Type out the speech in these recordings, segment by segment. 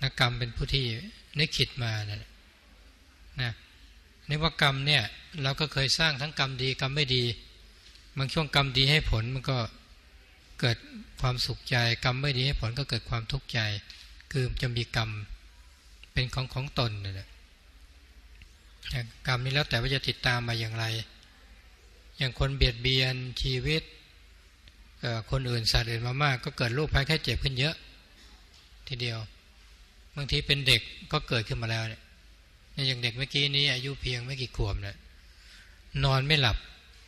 นะกรรมเป็นผู้ที่นึกคิดมานะนี่ว่ากรรมเนี่ยเราก็เคยสร้างทั้งกรรมดีกรรมไม่ดีบางช่วงกรรมดีให้ผลมันก็เกิดความสุขใจกรรมไม่ดีให้ผลก็เกิดความทุกข์ใจคือจะมีกรรมเป็นของตนนะกรรมนี้แล้วแต่ว่าจะติดตามมาอย่างไรอย่างคนเบียดเบียนชีวิตคนอื่นสัตว์อื่นมามากก็เกิดโรคภัยไข้เจ็บขึ้นเยอะทีเดียวบางทีเป็นเด็กก็เกิดขึ้นมาแล้วเนี่ยอย่างเด็กเมื่อกี้นี้อายุเพียงไม่กี่ขวบเนี่ยนอนไม่หลับ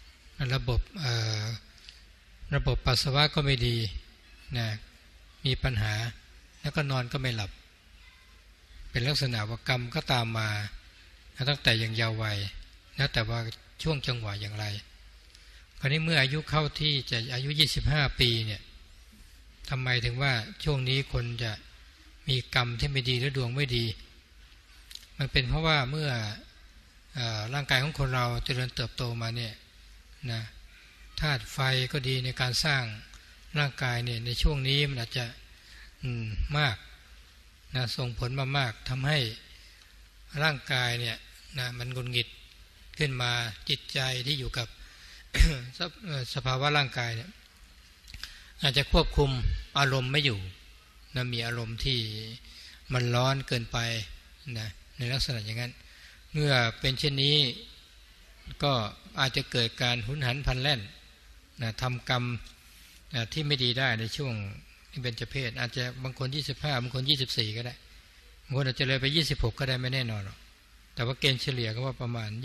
ระบบปัสสาวะก็ไม่ดีนะมีปัญหาแล้วก็นอนก็ไม่หลับเป็นลักษณะว่ากรรมก็ตามมาตั้งแต่ยังเยาว์วัยแล้วแต่ว่าช่วงจังหวะอย่างไรคราวนี้เมื่ออายุเข้าที่จะอายุ25ปีเนี่ยทำไมถึงว่าช่วงนี้คนจะมีกรรมที่ไม่ดีหรือดวงไม่ดีมันเป็นเพราะว่าเมื่อร่างกายของคนเราเจริญเติบโตมาเนี่ยนะธาตุไฟก็ดีในการสร้างร่างกายเนี่ยในช่วงนี้มันอาจจะมากนะส่งผลมามากทำให้ร่างกายเนี่ยนะมันหงุดหงิดขึ้นมาจิตใจที่อยู่กับ สภาวะร่างกายเนี่ยอาจจะควบคุมอารมณ์ไม่อยู่นะมีอารมณ์ที่มันร้อนเกินไปนะในลักษณะอย่างนั้นเมื่อเป็นเช่นนี้ก็อาจจะเกิดการหุนหันพลันแล่นนะทำกรรมที่ไม่ดีได้ในช่วงที่เป็นเจเพศอาจจะบางคน25บางคน24ก็ได้บางคนอาจจะเลยไป26ก็ได้ไม่แน่นอนหรอกแต่ว่าเกณฑ์เฉลี่ยก็ว่าประมาณ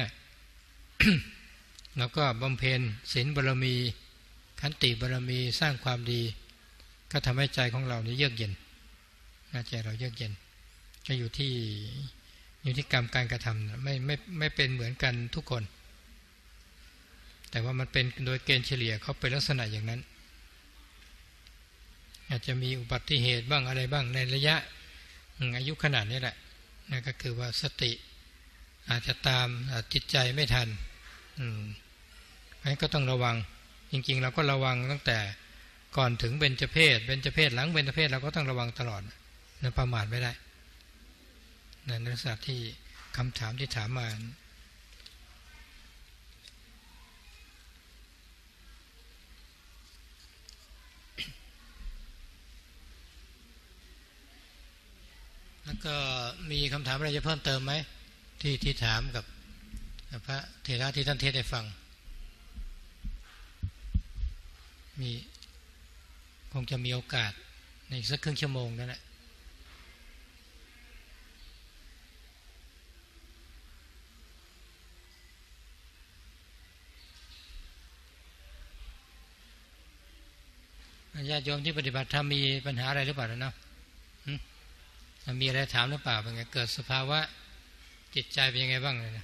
25 แล้วก็บำเพ็ญศีลบารมีขันติบารมีสร้างความดีก็ทำให้ใจของเรานี้เยือกเย็นใจเราเยือกเย็นก็อยู่ที่กรรมการกระทำไม่เป็นเหมือนกันทุกคนแต่ว่ามันเป็นโดยเกณฑ์เฉลี่ยเขาเป็นลักษณะอย่างนั้นอาจจะมีอุบัติเหตุบ้างอะไรบ้างในระยะอายุขนาดนี้แหละนั่นก็คือว่าสติอาจจะตามจิตใจไม่ทันงั้นก็ต้องระวังจริงๆเราก็ระวังตั้งแต่ก่อนถึงเบญจเพสหลังเบญจเพสเราก็ต้องระวังตลอดนะประมาทไม่ได้ในลักษณะที่คำถามที่ถามมาแล้วก็มีคำถามอะไรจะเพิ่มเติมไหมที่ถามกับพระเถระที่ท่านเทศน์ให้ฟังมีคงจะมีโอกาสในสักครึ่งชั่วโมงนั่นแหละญาติโยมที่ปฏิบัติธรรมมีปัญหาอะไรหรือเปล่าเนาะมีอะไรถามหรือเปล่าเป็นไงเกิดสภาวะจิตใจเป็นยังไงบ้างเลยนะ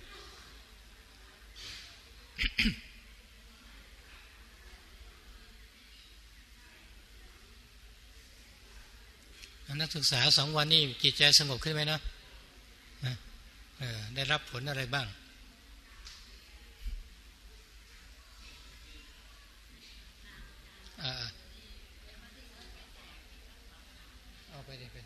นักศึกษา2 วันนี้จิตใจสงบขึ้นไหมนะได้รับผลอะไรบ้างเอาไปดิไป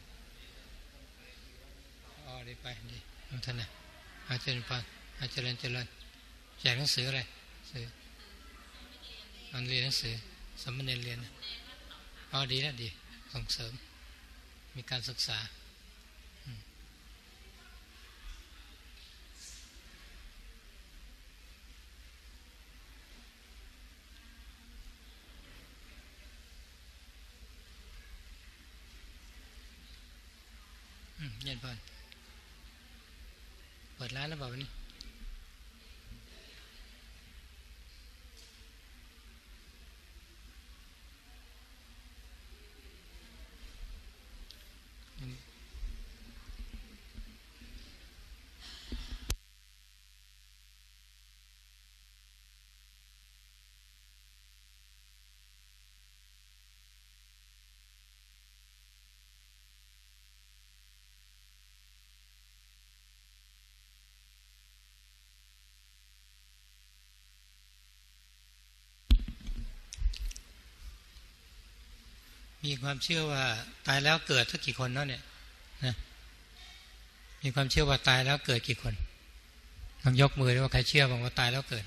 ดีไปดีท่านนะอาจารย์ปานอาจารย์เจริญแจกหนังสืออะไรสื่ออันเรียนหนังสือสมณเณรเรียนดีนะดีส่งเสริมมีการศึกษาเย็นพอเปิดร้านแล้วเปล่าวันนี้มีความเชื่อว่าตายแล้วเกิดสักกี่คนเนาะเนี่ยนะมีความเชื่อว่าตายแล้วเกิดกี่คนลองยกมือดูว่าใครเชื่อบ้างว่าตายแล้วเกิด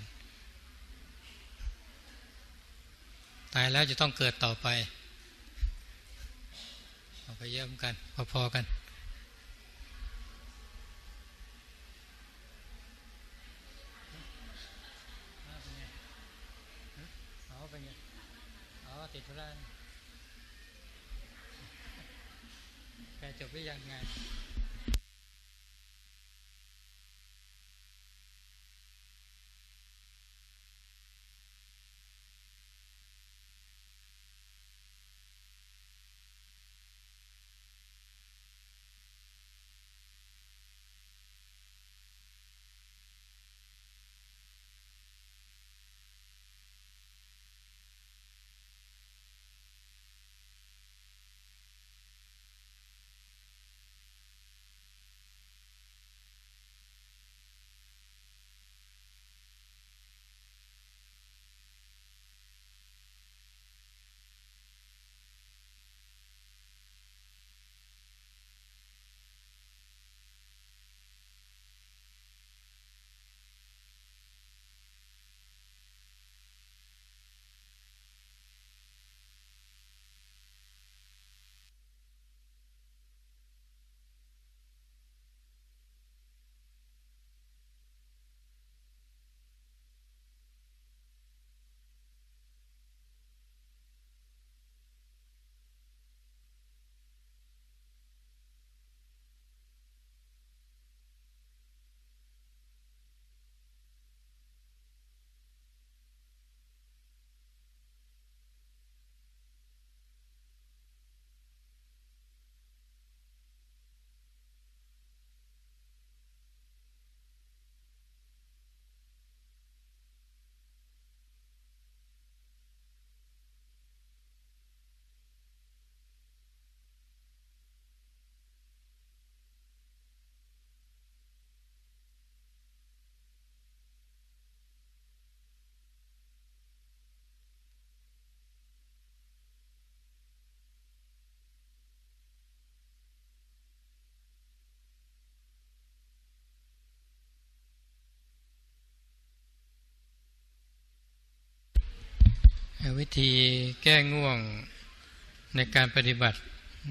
ตายแล้วจะต้องเกิดต่อไปเอาไปเยอะเหมือนกันพอๆกันติดธุระแกจบหรือยังไงวิธีแก้ง่วงในการปฏิบัติ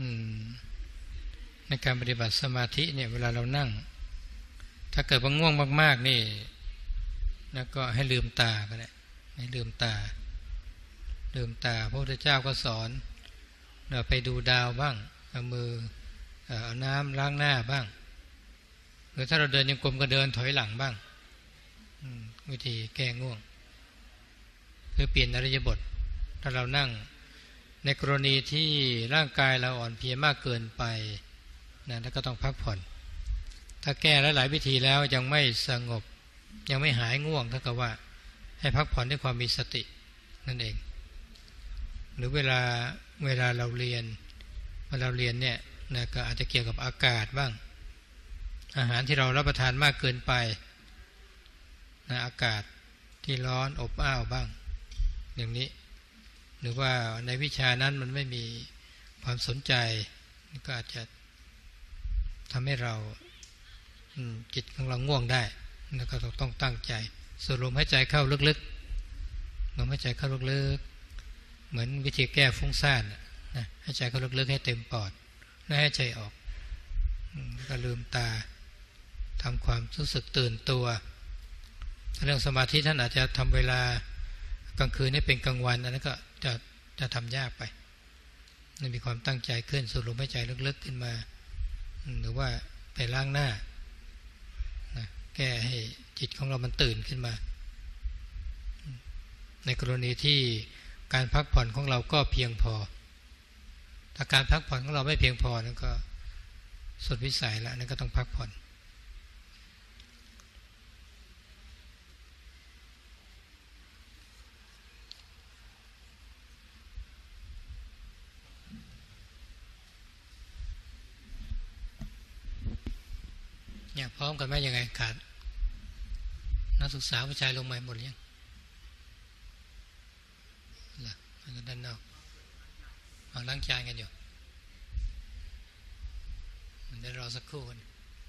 สมาธิเนี่ยเวลาเรานั่งถ้าเกิดว่าง่วงมากๆนี่แล้วก็ให้ลืมตาก็ได้ให้ลืมตาพระพุทธเจ้าก็สอนเราไปดูดาวบ้างเอามือเอาน้ำล้างหน้าบ้างหรือถ้าเราเดินยังกลมก็เดินถอยหลังบ้างวิธีแก้ง่วงคือเปลี่ยนอิริยาบถถ้าเรานั่งในกรณีที่ร่างกายเราอ่อนเพลียมากเกินไปนะแล้วก็ต้องพักผ่อนถ้าแก้หลายวิธีแล้วยังไม่สงบยังไม่หายง่วงเท่ากับว่าให้พักผ่อนด้วยความมีสตินั่นเองหรือเวลาเราเรียนเนี่ยนะก็อาจจะเกี่ยวกับอากาศบ้างอาหารที่เรารับประทานมากเกินไปนะอากาศที่ร้อนอบอ้าวบ้างอย่างนี้หรือว่าในวิชานั้นมันไม่มีความสนใจก็อาจจะทำให้เราจิตของเราง่วงได้แล้วก็ต้องตั้งใจสูดลมหายใจเข้าลึกๆลมหายใจเข้าลึกๆเหมือนวิธีแก้ฟุ้งซ่านนะหายใจเข้าลึกๆให้เต็มปอดแล้วหายใจออกก็ลืมตาทำความรู้สึกตื่นตัวเรื่องสมาธิท่านอาจจะทำเวลากลางคืนให้เป็นกลางวันอันนั้นก็จะทำยากไปนั่นมีความตั้งใจขึ้นสูดลมหายใจลึกๆขึ้นมาหรือว่าไปล้างหน้านะแก้ให้จิตของเรามันตื่นขึ้นมาในกรณีที่การพักผ่อนของเราก็เพียงพอถ้าการพักผ่อนของเราไม่เพียงพอนั่นก็สุดวิสัยแล้วนั่นก็ต้องพักผ่อนเนี่ยพร้อมกันไหมยังไงขาดนักศึกษาผู้ชายลงมาหมดยังล่ะมันด้านนอกล้างจานกันอยู่มันเดี๋ยวรอสักครู่กัน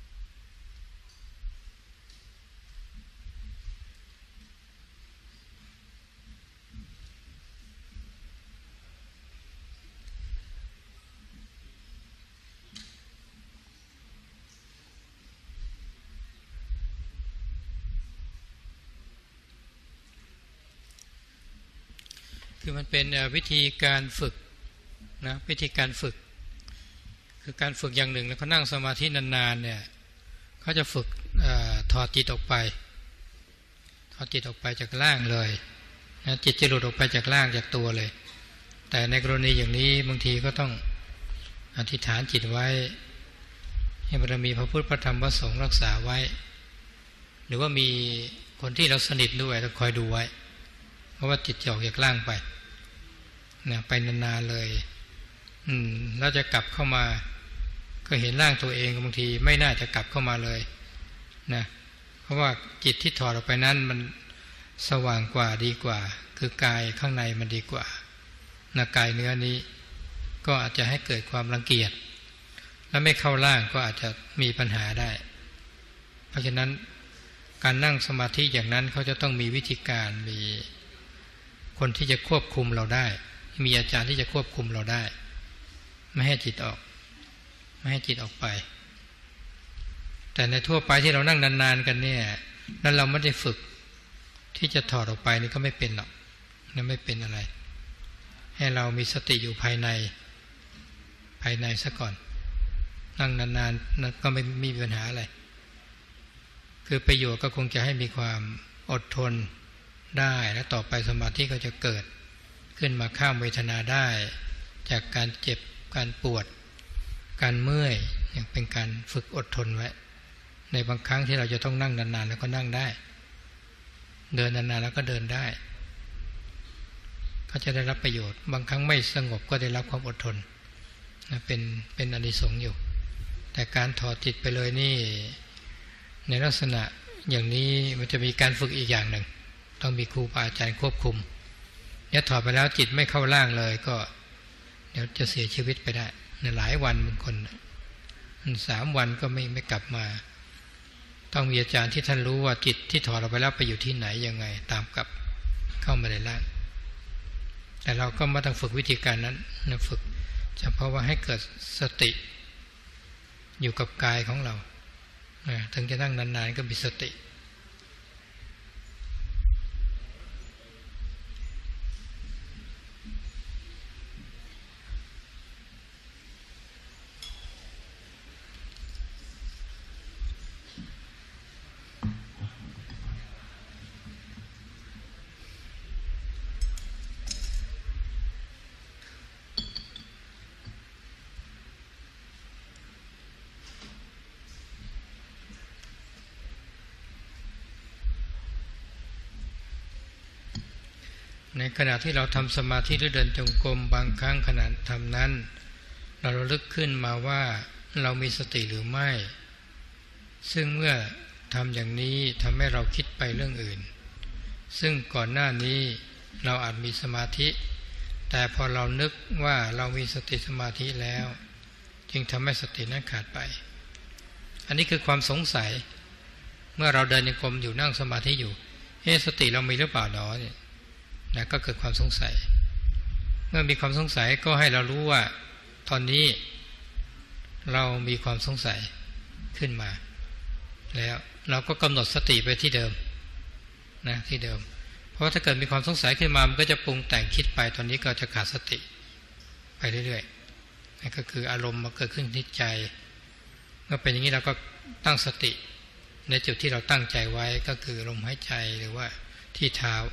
คือมันเป็นวิธีการฝึกนะวิธีการฝึกคือการฝึกอย่างหนึ่งแล้วเขานั่งสมาธินานๆเนี่ยเขาจะฝึกถอดจิตออกไปถอดจิตออกไปจากร่างเลยนะจิตจะหลุดออกไปจากร่างจากตัวเลยแต่ในกรณีอย่างนี้บางทีก็ต้องอธิษฐานจิตไว้ให้บารมีพระพุทธพระธรรมพระสงฆ์รักษาไว้หรือว่ามีคนที่เราสนิทด้วยต้องคอยดูไว้เพราะว่าจิตจะออกจากร่างไปนะไปนานๆเลยแล้วจะกลับเข้ามาก็เห็นร่างตัวเองบางทีไม่น่าจะกลับเข้ามาเลยนะเพราะว่าจิตที่ถอดออกไปนั้นมันสว่างกว่าดีกว่าคือกายข้างในมันดีกว่านะกายเนื้อนี้ก็อาจจะให้เกิดความรังเกียจและไม่เข้าร่างก็อาจจะมีปัญหาได้เพราะฉะนั้นการนั่งสมาธิอย่างนั้นเขาจะต้องมีวิธีการมีคนที่จะควบคุมเราได้มีอาจารย์ที่จะควบคุมเราได้ไม่ให้จิตออกไม่ให้จิตออกไปแต่ในทั่วไปที่เรานั่งนานๆกันเนี่ยนั้นเราไม่ได้ฝึกที่จะถอดออกไปนี่ก็ไม่เป็นหรอกนั่นไม่เป็นอะไรให้เรามีสติอยู่ภายในซะก่อนนั่งนานๆก็ไม่มีปัญหาอะไรคือประโยชน์ก็คงจะให้มีความอดทนได้และต่อไปสมาธิก็จะเกิดขึ้นมาข้ามเวทนาได้จากการเจ็บการปวดการเมื่อยอย่างเป็นการฝึกอดทนไว้ในบางครั้งที่เราจะต้องนั่งนานๆแล้วก็นั่งได้เดินนานๆแล้วก็เดินได้ก็จะได้รับประโยชน์บางครั้งไม่สงบก็ได้รับความอดทนเป็นอานิสงส์อยู่แต่การถอดจิตไปเลยนี่ในลักษณะอย่างนี้มันจะมีการฝึกอีกอย่างหนึ่งต้องมีครูบาอาจารย์ควบคุมเนี่ยถอดไปแล้วจิตไม่เข้าร่างเลยก็เดี๋ยวจะเสียชีวิตไปได้หลายวันบางคน3 วันก็ไม่กลับมาต้องมีอาจารย์ที่ท่านรู้ว่าจิตที่ถอดออกไปแล้วไปอยู่ที่ไหนยังไงตามกลับเข้ามาในร่างแต่เราก็ไม่ต้องฝึกวิธีการนั้นนะฝึกเฉพาะว่าให้เกิดสติอยู่กับกายของเราถึงจะนั่งนานๆก็มีสติในขณะที่เราทำสมาธิหรือเดินจงกรมบางครั้งขณะทำนั้นเราระลึกขึ้นมาว่าเรามีสติหรือไม่ซึ่งเมื่อทำอย่างนี้ทำให้เราคิดไปเรื่องอื่นซึ่งก่อนหน้านี้เราอาจมีสมาธิแต่พอเรานึกว่าเรามีสติสมาธิแล้วจึงทำให้สตินั้นขาดไปอันนี้คือความสงสัยเมื่อเราเดินจงกรมอยู่นั่งสมาธิอยู่สติเรามีหรือเปล่าหนอเนี่ยนะก็เกิดความสงสัยเมื่อมีความสงสัยก็ให้เรารู้ว่าตอนนี้เรามีความสงสัยขึ้นมาแล้วเราก็กำหนดสติไปที่เดิมนะที่เดิมเพราะถ้าเกิดมีความสงสัยขึ้นมามันก็จะปรุงแต่งคิดไปตอนนี้ก็จะขาดสติไปเรื่อยๆนั่นก็คืออารมณ์มาเกิดขึ้นที่ใจเมื่อเป็นอย่างนี้เราก็ตั้งสติในจุดที่เราตั้งใจไว้ก็คือลมหายใจหรือว่าที่เท้า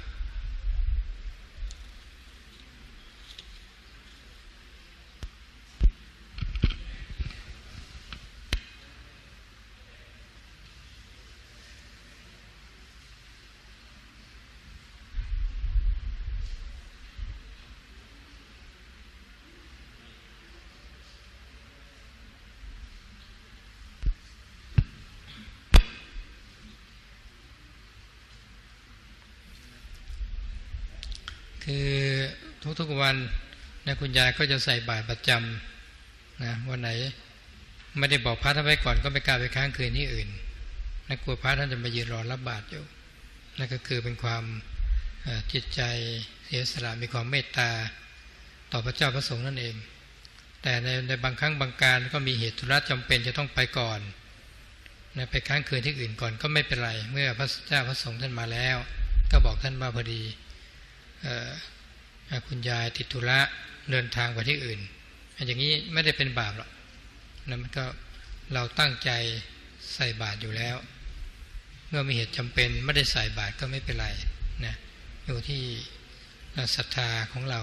คือทุกๆวันนะคุณยายก็จะใส่บาตรประจำนะวันไหนไม่ได้บอกพระท่านไว้ก่อนก็ไม่กล้าไปค้างคืนที่อื่นนะกลัวพระท่านจะมายืนรอรับบาตรอยู่นั่นก็คือเป็นความจิตใจเสียสละมีความเมตตาต่อพระเจ้าพระสงฆ์นั่นเองแต่ในบางครั้งบางการก็มีเหตุธุระจำเป็นจะต้องไปก่อนนะไปค้างคืนที่อื่นก่อนก็ไม่เป็นไรเมื่อพระเจ้าพระสงฆ์ท่านมาแล้วก็บอกท่านว่าพอดีคุณยายติดธุระเดินทางไปที่อื่นอย่างนี้ไม่ได้เป็นบาปหรอกนะมันก็เราตั้งใจใส่บาตรอยู่แล้วเมื่อมีเหตุจำเป็นไม่ได้ใส่บาตรก็ไม่เป็นไรนะอยู่ที่ศรัทธาของเรา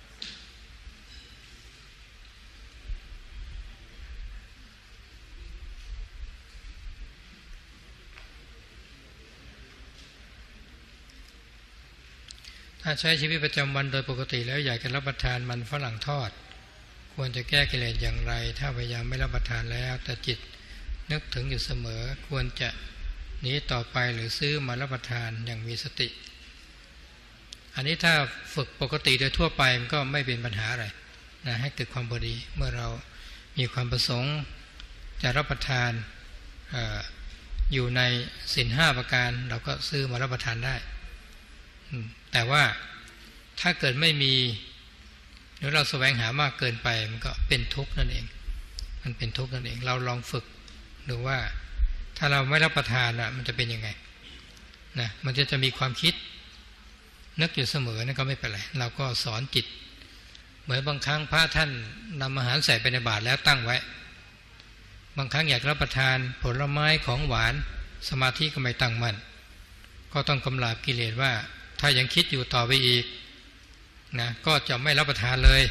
ถ้าใช้ชีวิตประจำวันโดยปกติแล้วอยากจะรับประทานมันฝรั่งทอดควรจะแก้กิเลสอย่างไรถ้าพยายามไม่รับประทานแล้วแต่จิตนึกถึงอยู่เสมอควรจะหนีต่อไปหรือซื้อมารับประทานอย่างมีสติอันนี้ถ้าฝึกปกติโดยทั่วไปมันก็ไม่เป็นปัญหาอะไรนะให้เกิดความพอดีเมื่อเรามีความประสงค์จะรับประทานอยู่ในศีล5ประการเราก็ซื้อมารับประทานได้แต่ว่าถ้าเกิดไม่มีหรือเราแสวงหามากเกินไปมันก็เป็นทุกข์นั่นเองมันเป็นทุกข์นั่นเองเราลองฝึกดูว่าถ้าเราไม่รับประทานมันจะเป็นยังไงนะมันจะมีความคิดนึกอยู่เสมอนั่นก็ไม่เป็นไรเราก็สอนจิตเหมือนบางครั้งพระท่านนำอาหารใส่ไปในบาตรแล้วตั้งไว้บางครั้งอยากรับประทานผลไม้ของหวานสมาธิก็ไม่ตั้งมั่นก็ต้องกำราบกิเลสว่าถ้ายังคิดอยู่ต่อไปอีกนะก็จะไม่รับประทานเลย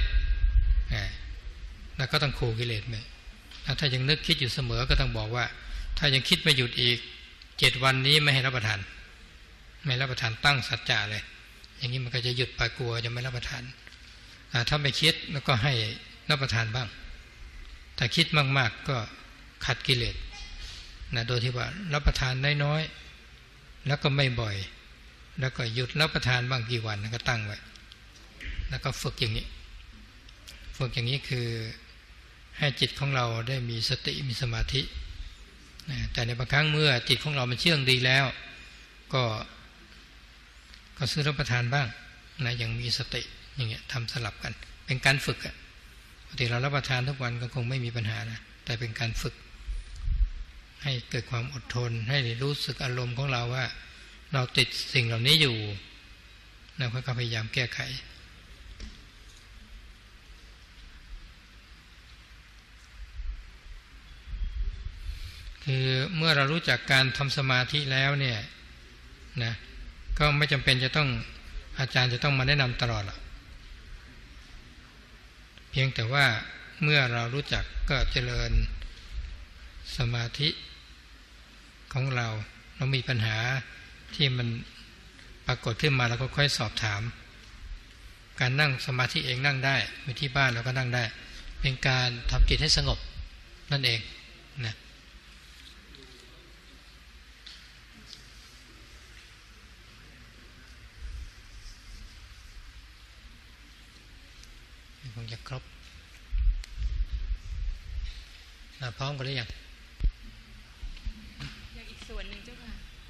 แล้วก็ต้องขู่กิเลสไปถ้ายังนึกคิดอยู่เสมอก็ต้องบอกว่าถ้ายังคิดไม่หยุดอีก7 วันนี้ไม่ให้รับประทานไม่รับประทานตั้งสัจจะเลยอย่างนี้มันก็จะหยุดไปกลัวจะไม่รับประทานถ้าไม่คิดแล้วก็ให้รับประทานบ้างถ้าคิดมากๆก็ขัดกิเลสนะโดยที่ว่ารับประทานน้อยๆแล้วก็ไม่บ่อยแล้วก็หยุดรับประทานบ้างกี่วันก็ตั้งไว้แล้วก็ฝึกอย่างนี้คือให้จิตของเราได้มีสติมีสมาธิแต่ในบางครั้งเมื่อจิตของเรามันเชื่องดีแล้วก็ซื้อรับประทานบ้างนะอย่างมีสติอย่างเงี้ยทำสลับกันเป็นการฝึกปกติเรารับประทานทุกวันก็คงไม่มีปัญหานะแต่เป็นการฝึกให้เกิดความอดทนให้รู้สึกอารมณ์ของเราว่าเราติดสิ่งเหล่านี้อยู่เราก็พยายามแก้ไขคือเมื่อเรารู้จักการทำสมาธิแล้วเนี่ยนะก็ไม่จำเป็นจะต้องอาจารย์จะต้องมาแนะนำตลอดหรอกเพียงแต่ว่าเมื่อเรารู้จักก็เจริญสมาธิของเรามีปัญหาที่มันปรากฏขึ้นมาเราก็ค่อยสอบถามการนั่งสมาธิเองนั่งได้ไปที่บ้านเราก็นั่งได้เป็นการทำจิตให้สงบนั่นเองนะคงจะครบพร้อมกันหรือยังอย่างอีกส่วนหนึ่งเจ้าค่ะ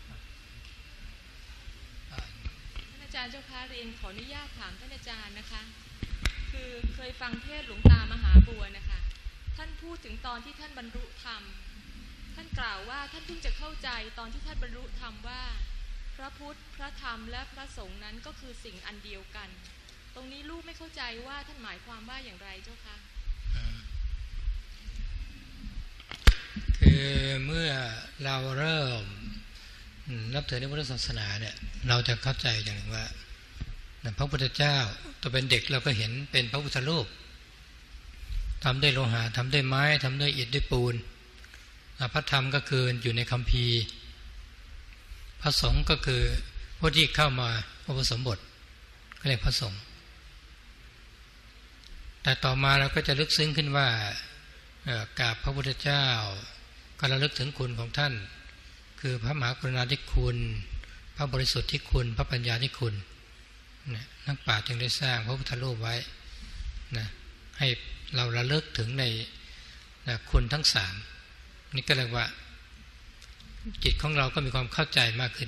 ท่านอาจารย์เจ้าค่ะเรียนขออนุญาตถามท่านอาจารย์นะคะคือเคยฟังเทศน์หลวงตามหาบัวนะคะท่านพูดถึงตอนที่ท่านบรรลุธรรมท่านกล่าวว่าท่านเพิ่งจะเข้าใจตอนที่ท่านบรรลุธรรมว่าพระพุทธพระธรรมและพระสงฆ์นั้นก็คือสิ่งอันเดียวกันตรงนี้ลูกไม่เข้าใจว่าท่านหมายความว่าอย่างไรเจ้าคะคือเมื่อเราเริ่มนับถือในพุทธศาสนาเนี่ยเราจะเข้าใจอย่างหนึ่งว่าพระพุทธเจ้าตัวเป็นเด็กเราก็เห็นเป็นพระพุทธรูปทำด้วยโลหะทำด้วยไม้ทำด้วยอิฐด้วยปูนพระธรรมก็คืออยู่ในคัมภีร์พระสงฆ์ก็คือผู้ที่เข้ามาอุปสมบทก็เรียกพระสงฆ์แต่ต่อมาเราก็จะลึกซึ้งขึ้นว่ากราบพระพุทธเจ้าก็ระลึกถึงคุณของท่านคือพระมหากรุณาธิคุณพระบริสุทธิ์ที่คุณพระปัญญาที่คุณนักปราชญ์จึงได้สร้างพระพุทธรูปไว้นะให้เราระลึกถึงในนะคุณทั้งสามนี่ก็เรียกว่าจิตของเราก็มีความเข้าใจมากขึ้น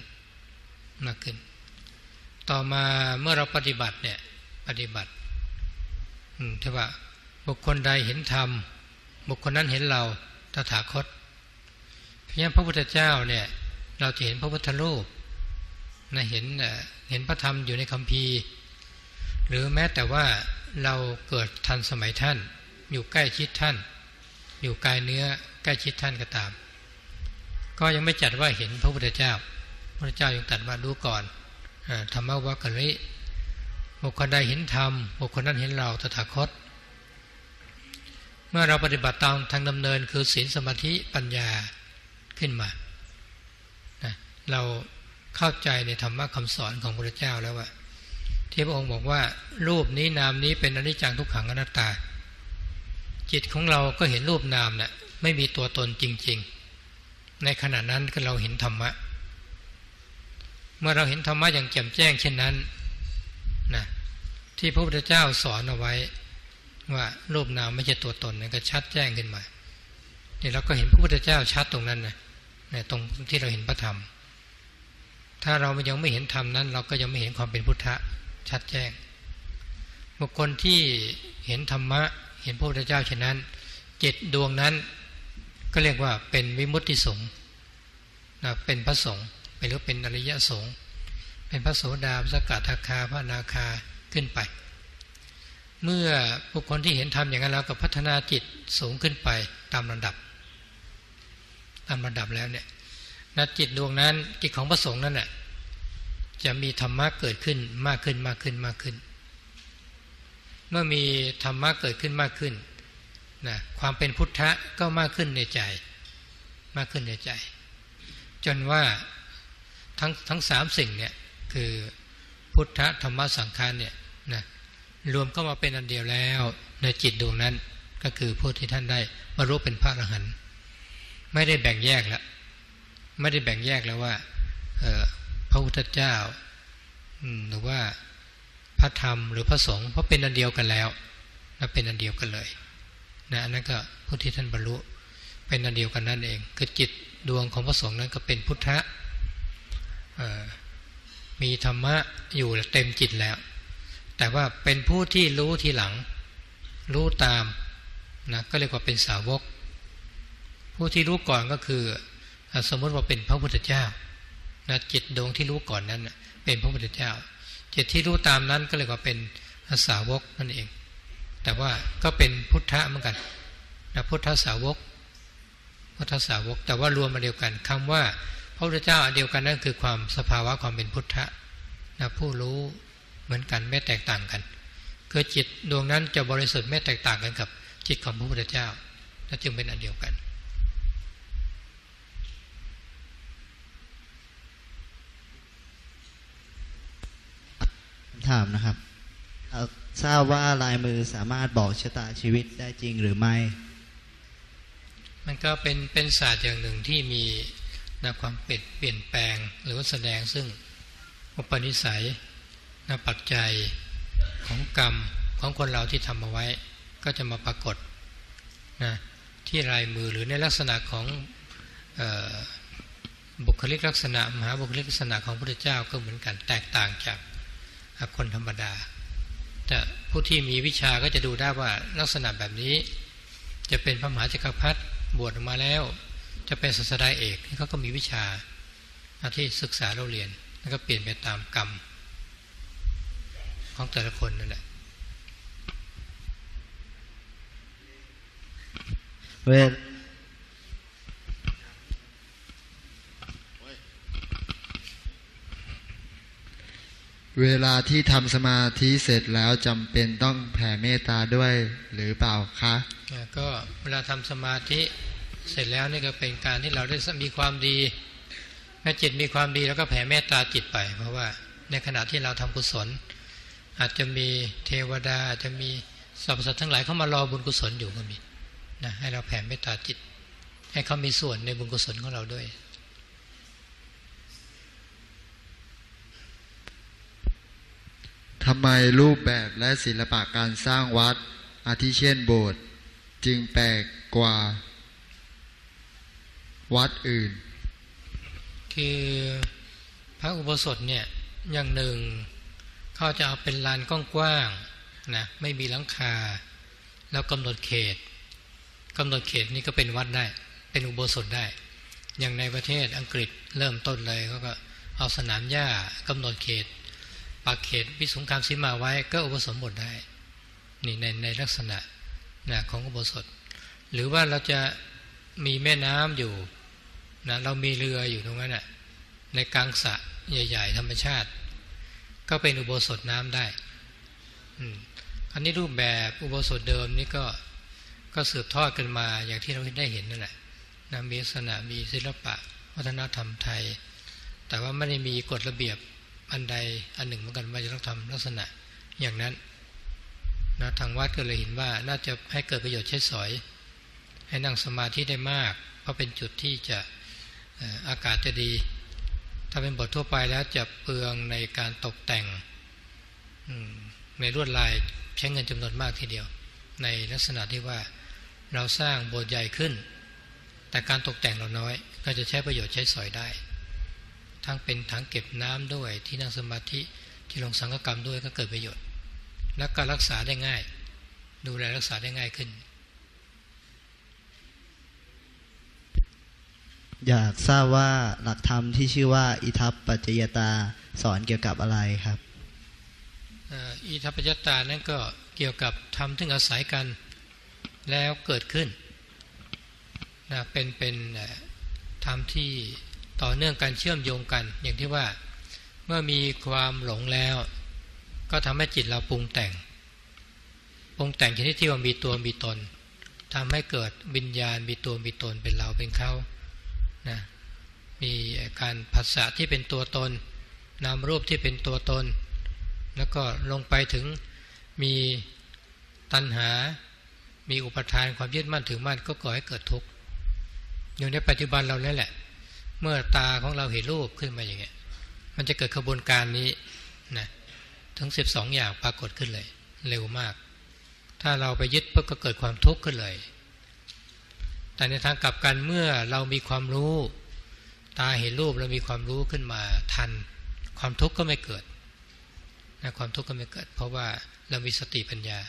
ต่อมาเมื่อเราปฏิบัติเนี่ยปฏิบัติที่ว่าบุคคลใดเห็นธรรมบุคคลนั้นเห็นเราตถาคตเพราะฉะนั้นพระพุทธเจ้าเนี่ยเราจะเห็นพระพุทธรูปนะเห็นพระธรรมอยู่ในคัมภีร์หรือแม้แต่ว่าเราเกิดทันสมัยท่านอยู่ใกล้ชิดท่านอยู่กายเนื้อใกล้ชิดท่านก็ตามก็ยังไม่จัดว่าเห็นพระพุทธเจ้าพระเจ้ายังตรัสว่าดูก่อนธรรมวากริบุคคลใดเห็นธรรมบุคคลนั้นเห็นเราตถาคตเมื่อเราปฏิบัติตามทางดำเนินคือศีลสมาธิปัญญาขึ้นมาเราเข้าใจในธรรมะคำสอนของพระพุทธเจ้าแล้วว่าที่พระองค์บอกว่ารูปนี้นามนี้เป็นอนิจจังทุกขังอนัตตาจิตของเราก็เห็นรูปนามน่ะไม่มีตัวตนจริงๆในขณะนั้นก็เราเห็นธรรมะเมื่อเราเห็นธรรมะอย่างแจ่มแจ้งเช่นนั้นนะที่พระพุทธเจ้าสอนเอาไว้ว่ารูปนามไม่ใช่ตัวตนนั่นก็ชัดแจ้งขึ้นมานี่เราก็เห็นพระพุทธเจ้าชัดตรงนั้นนะตรงที่เราเห็นพระธรรมถ้าเรายังไม่เห็นธรรมนั้นเราก็ยังไม่เห็นความเป็นพุทธะชัดแจ้งบุคคลที่เห็นธรรมะเห็นพระพุทธเจ้าเช่นนั้นจิตดวงนั้นก็เรียกว่าเป็นวิมุตติสงฆ์นะเป็นพระสงฆ์หรือเป็นอริยสงฆ์เป็นพระโสดาพระสกทาคาพระอนาคาขึ้นไปเมื่อบุคคลที่เห็นธรรมอย่างนั้นแล้วก็พัฒนาจิตสูงขึ้นไปตามลำดับแล้วเนี่ยณจิตดวงนั้นจิตของพระสงฆ์นั้นน่ะจะมีธรรมะเกิดขึ้นมากขึ้นเมื่อมีธรรมะเกิดขึ้นมากขึ้นนะความเป็นพุทธะก็มากขึ้นในใจจนว่าทั้งสามสิ่งเนี่ยคือพุทธะธรรมะสังขารเนี่ยนะรวมเข้ามาเป็นอันเดียวแล้วในจิตดวงนั้นก็คือผู้ที่ท่านได้บรรลุเป็นพระอรหันต์ไม่ได้แบ่งแยกแล้วว่าพระพุทธเจ้าหรือว่าพระธรรมหรือพระสงฆ์เพราะเป็นอันเดียวกันแล้วนะเป็นอันเดียวกันเลยนะอันนั้นก็ผู้ที่ท่านบรรลุเป็นอันเดียวกันนั่นเองคือจิตดวงของพระสงฆ์นั้นก็เป็นพุทธะมีธรรมะอยู่เต็มจิตแล้วแต่ว่าเป็นผู้ที่รู้ทีหลังรู้ตามนะก็เรียกว่าเป็นสาวกผู้ที่รู้ก่อนก็คือสมมติว่าเป็นพระพุทธเจ้านะจิตดวงที่รู้ก่อนนั้นเป็นพระพุทธเจ้าจิตที่รู้ตามนั้นก็เรียกว่าเป็นสาวกนั่นเองแต่ว่าก็เป็นพุทธะเหมือนกันนะพุทธสาวกแต่ว่ารวมมาเดียวกันคำว่าพระพุทธเจ้าอันเดียวกันนั่นคือความสภาวะความเป็นพุทธะนะผู้รู้เหมือนกันไม่แตกต่างกันคือจิตดวงนั้นจะบริสุทธิ์ไม่แตกต่างกันกับจิตของพระพุทธเจ้าและจึงเป็นอันเดียวกันถามนะครับทราบว่าลายมือสามารถบอกชะตาชีวิตได้จริงหรือไม่มันก็เป็นศาสตร์อย่างหนึ่งที่มีความเปลี่ยนแปลงหรือว่าแสดงซึ่งอุปนิสัยปัจจัยของกรรมของคนเราที่ทำเอาไว้ก็จะมาปรากฏนะที่ลายมือหรือในลักษณะของบุคลิกลักษณะมหาบุคลิกลักษณะของพระพุทธเจ้าก็เหมือนกันแตกต่างจากคนธรรมดาแต่ผู้ที่มีวิชาก็จะดูได้ว่าลักษณะแบบนี้จะเป็นพระมหาจักรพรรดิบวชออกมาแล้วจะเป็นศาสดาเอกเขาก็มีวิชาที่ศึกษาเราเรียนแล้วก็เปลี่ยนไปตามกรรมของแต่ละคนนั่นแหละเวลาที่ทำสมาธิเสร็จแล้วจำเป็นต้องแผ่เมตตาด้วยหรือเปล่าคะก็เวลาทำสมาธิเสร็จแล้วนี่ก็เป็นการที่เราได้มีความดีแม้จิตมีความดีแล้วก็แผ่เมตตาจิตไปเพราะว่าในขณะที่เราทำกุศลอาจจะมีเทวดาอาจจะมีสรรพสัตว์ทั้งหลายเข้ามารอบุญกุศลอยู่ก็มีนะให้เราแผ่เมตตาจิตให้เขามีส่วนในบุญกุศลของเราด้วยทำไมรูปแบบและศิลปะการสร้างวัดอาทิเช่นโบสถ์จึงแปลกกว่าวัดอื่นคือพระอุโบสถเนี่ยอย่างหนึ่งเขาจะเอาเป็นลานกว้างๆนะไม่มีหลังคาแล้วกำหนดเขตนี่ก็เป็นวัดได้เป็นอุโบสถได้อย่างในประเทศอังกฤษเริ่มต้นเลยเขาก็เอาสนามหญ้ากำหนดเขตปักเขตวิสุงคามสีมาไว้ก็อุโบสถหมดได้นี่ในลักษณะนะของอุโบสถหรือว่าเราจะมีแม่น้ำอยู่นะเรามีเรืออยู่ตรงนั้นน่ะในกลางสระใหญ่ๆธรรมชาติก็เป็นอุโบสถน้ำได้อันนี้รูปแบบอุโบสถเดิมนี่ก็สืบทอดกันมาอย่างที่เราได้เห็นนั่นแหละนะมีลักษณะมีศิลปะวัฒนธรรมไทยแต่ว่าไม่ได้มีกฎระเบียบอันใดอันหนึ่งเหมือนกันว่าจะต้องทำลักษณะอย่างนั้นนะทางวัดก็เลยเห็นว่าน่าจะให้เกิดประโยชน์ใช้สอยให้นั่งสมาธิได้มากเพราะเป็นจุดที่จะอากาศจะดีถ้าเป็นบททั่วไปแล้วจะเปลืองในการตกแต่งในลวดลายใช้เงินจำนวนมากทีเดียวในลักษณะที่ว่าเราสร้างโบสถ์ใหญ่ขึ้นแต่การตกแต่งเราน้อยก็จะใช้ประโยชน์ใช้สอยได้ทั้งเป็นถังเก็บน้ำด้วยที่นั่งสมาธิที่ลงสังฆกรรมด้วยก็เกิดประโยชน์และก็รักษาได้ง่ายดูแลรักษาได้ง่ายขึ้นอยากทราบว่าหลักธรรมที่ชื่อว่าอิทัปปัจจยตาสอนเกี่ยวกับอะไรครับอิทัปปัจจยตานั่นก็เกี่ยวกับธรรมที่อาศัยกันแล้วเกิดขึ้นนะเป็นธรรมที่ต่อเนื่องกันเชื่อมโยงกันอย่างที่ว่าเมื่อมีความหลงแล้วก็ทำให้จิตเราปรุงแต่งชนิดที่ว่ามีตัวมีตนทำให้เกิดวิญญาณมีตัวมีตนเป็นเราเป็นเขานะมีการผัสสะที่เป็นตัวตนนามรูปที่เป็นตัวตนแล้วก็ลงไปถึงมีตัณหามีอุปทานความยึดมั่นถือมั่นก็ก่อให้เกิดทุกข์อยู่ในปัจจุบันเราเนี่ยแหละเมื่อตาของเราเห็นรูปขึ้นมาอย่างเงี้ยมันจะเกิดกระบวนการนี้นะทั้ง12อย่างปรากฏขึ้นเลยเร็วมากถ้าเราไปยึดก็เกิดความทุกข์ขึ้นเลยแต่ในทางกลับกันเมื่อเรามีความรู้ตาเห็นรูปเรามีความรู้ขึ้นมาทันความทุกข์ก็ไม่เกิดนะความทุกข์ก็ไม่เกิดเพราะว่าเรามีสติปัญญา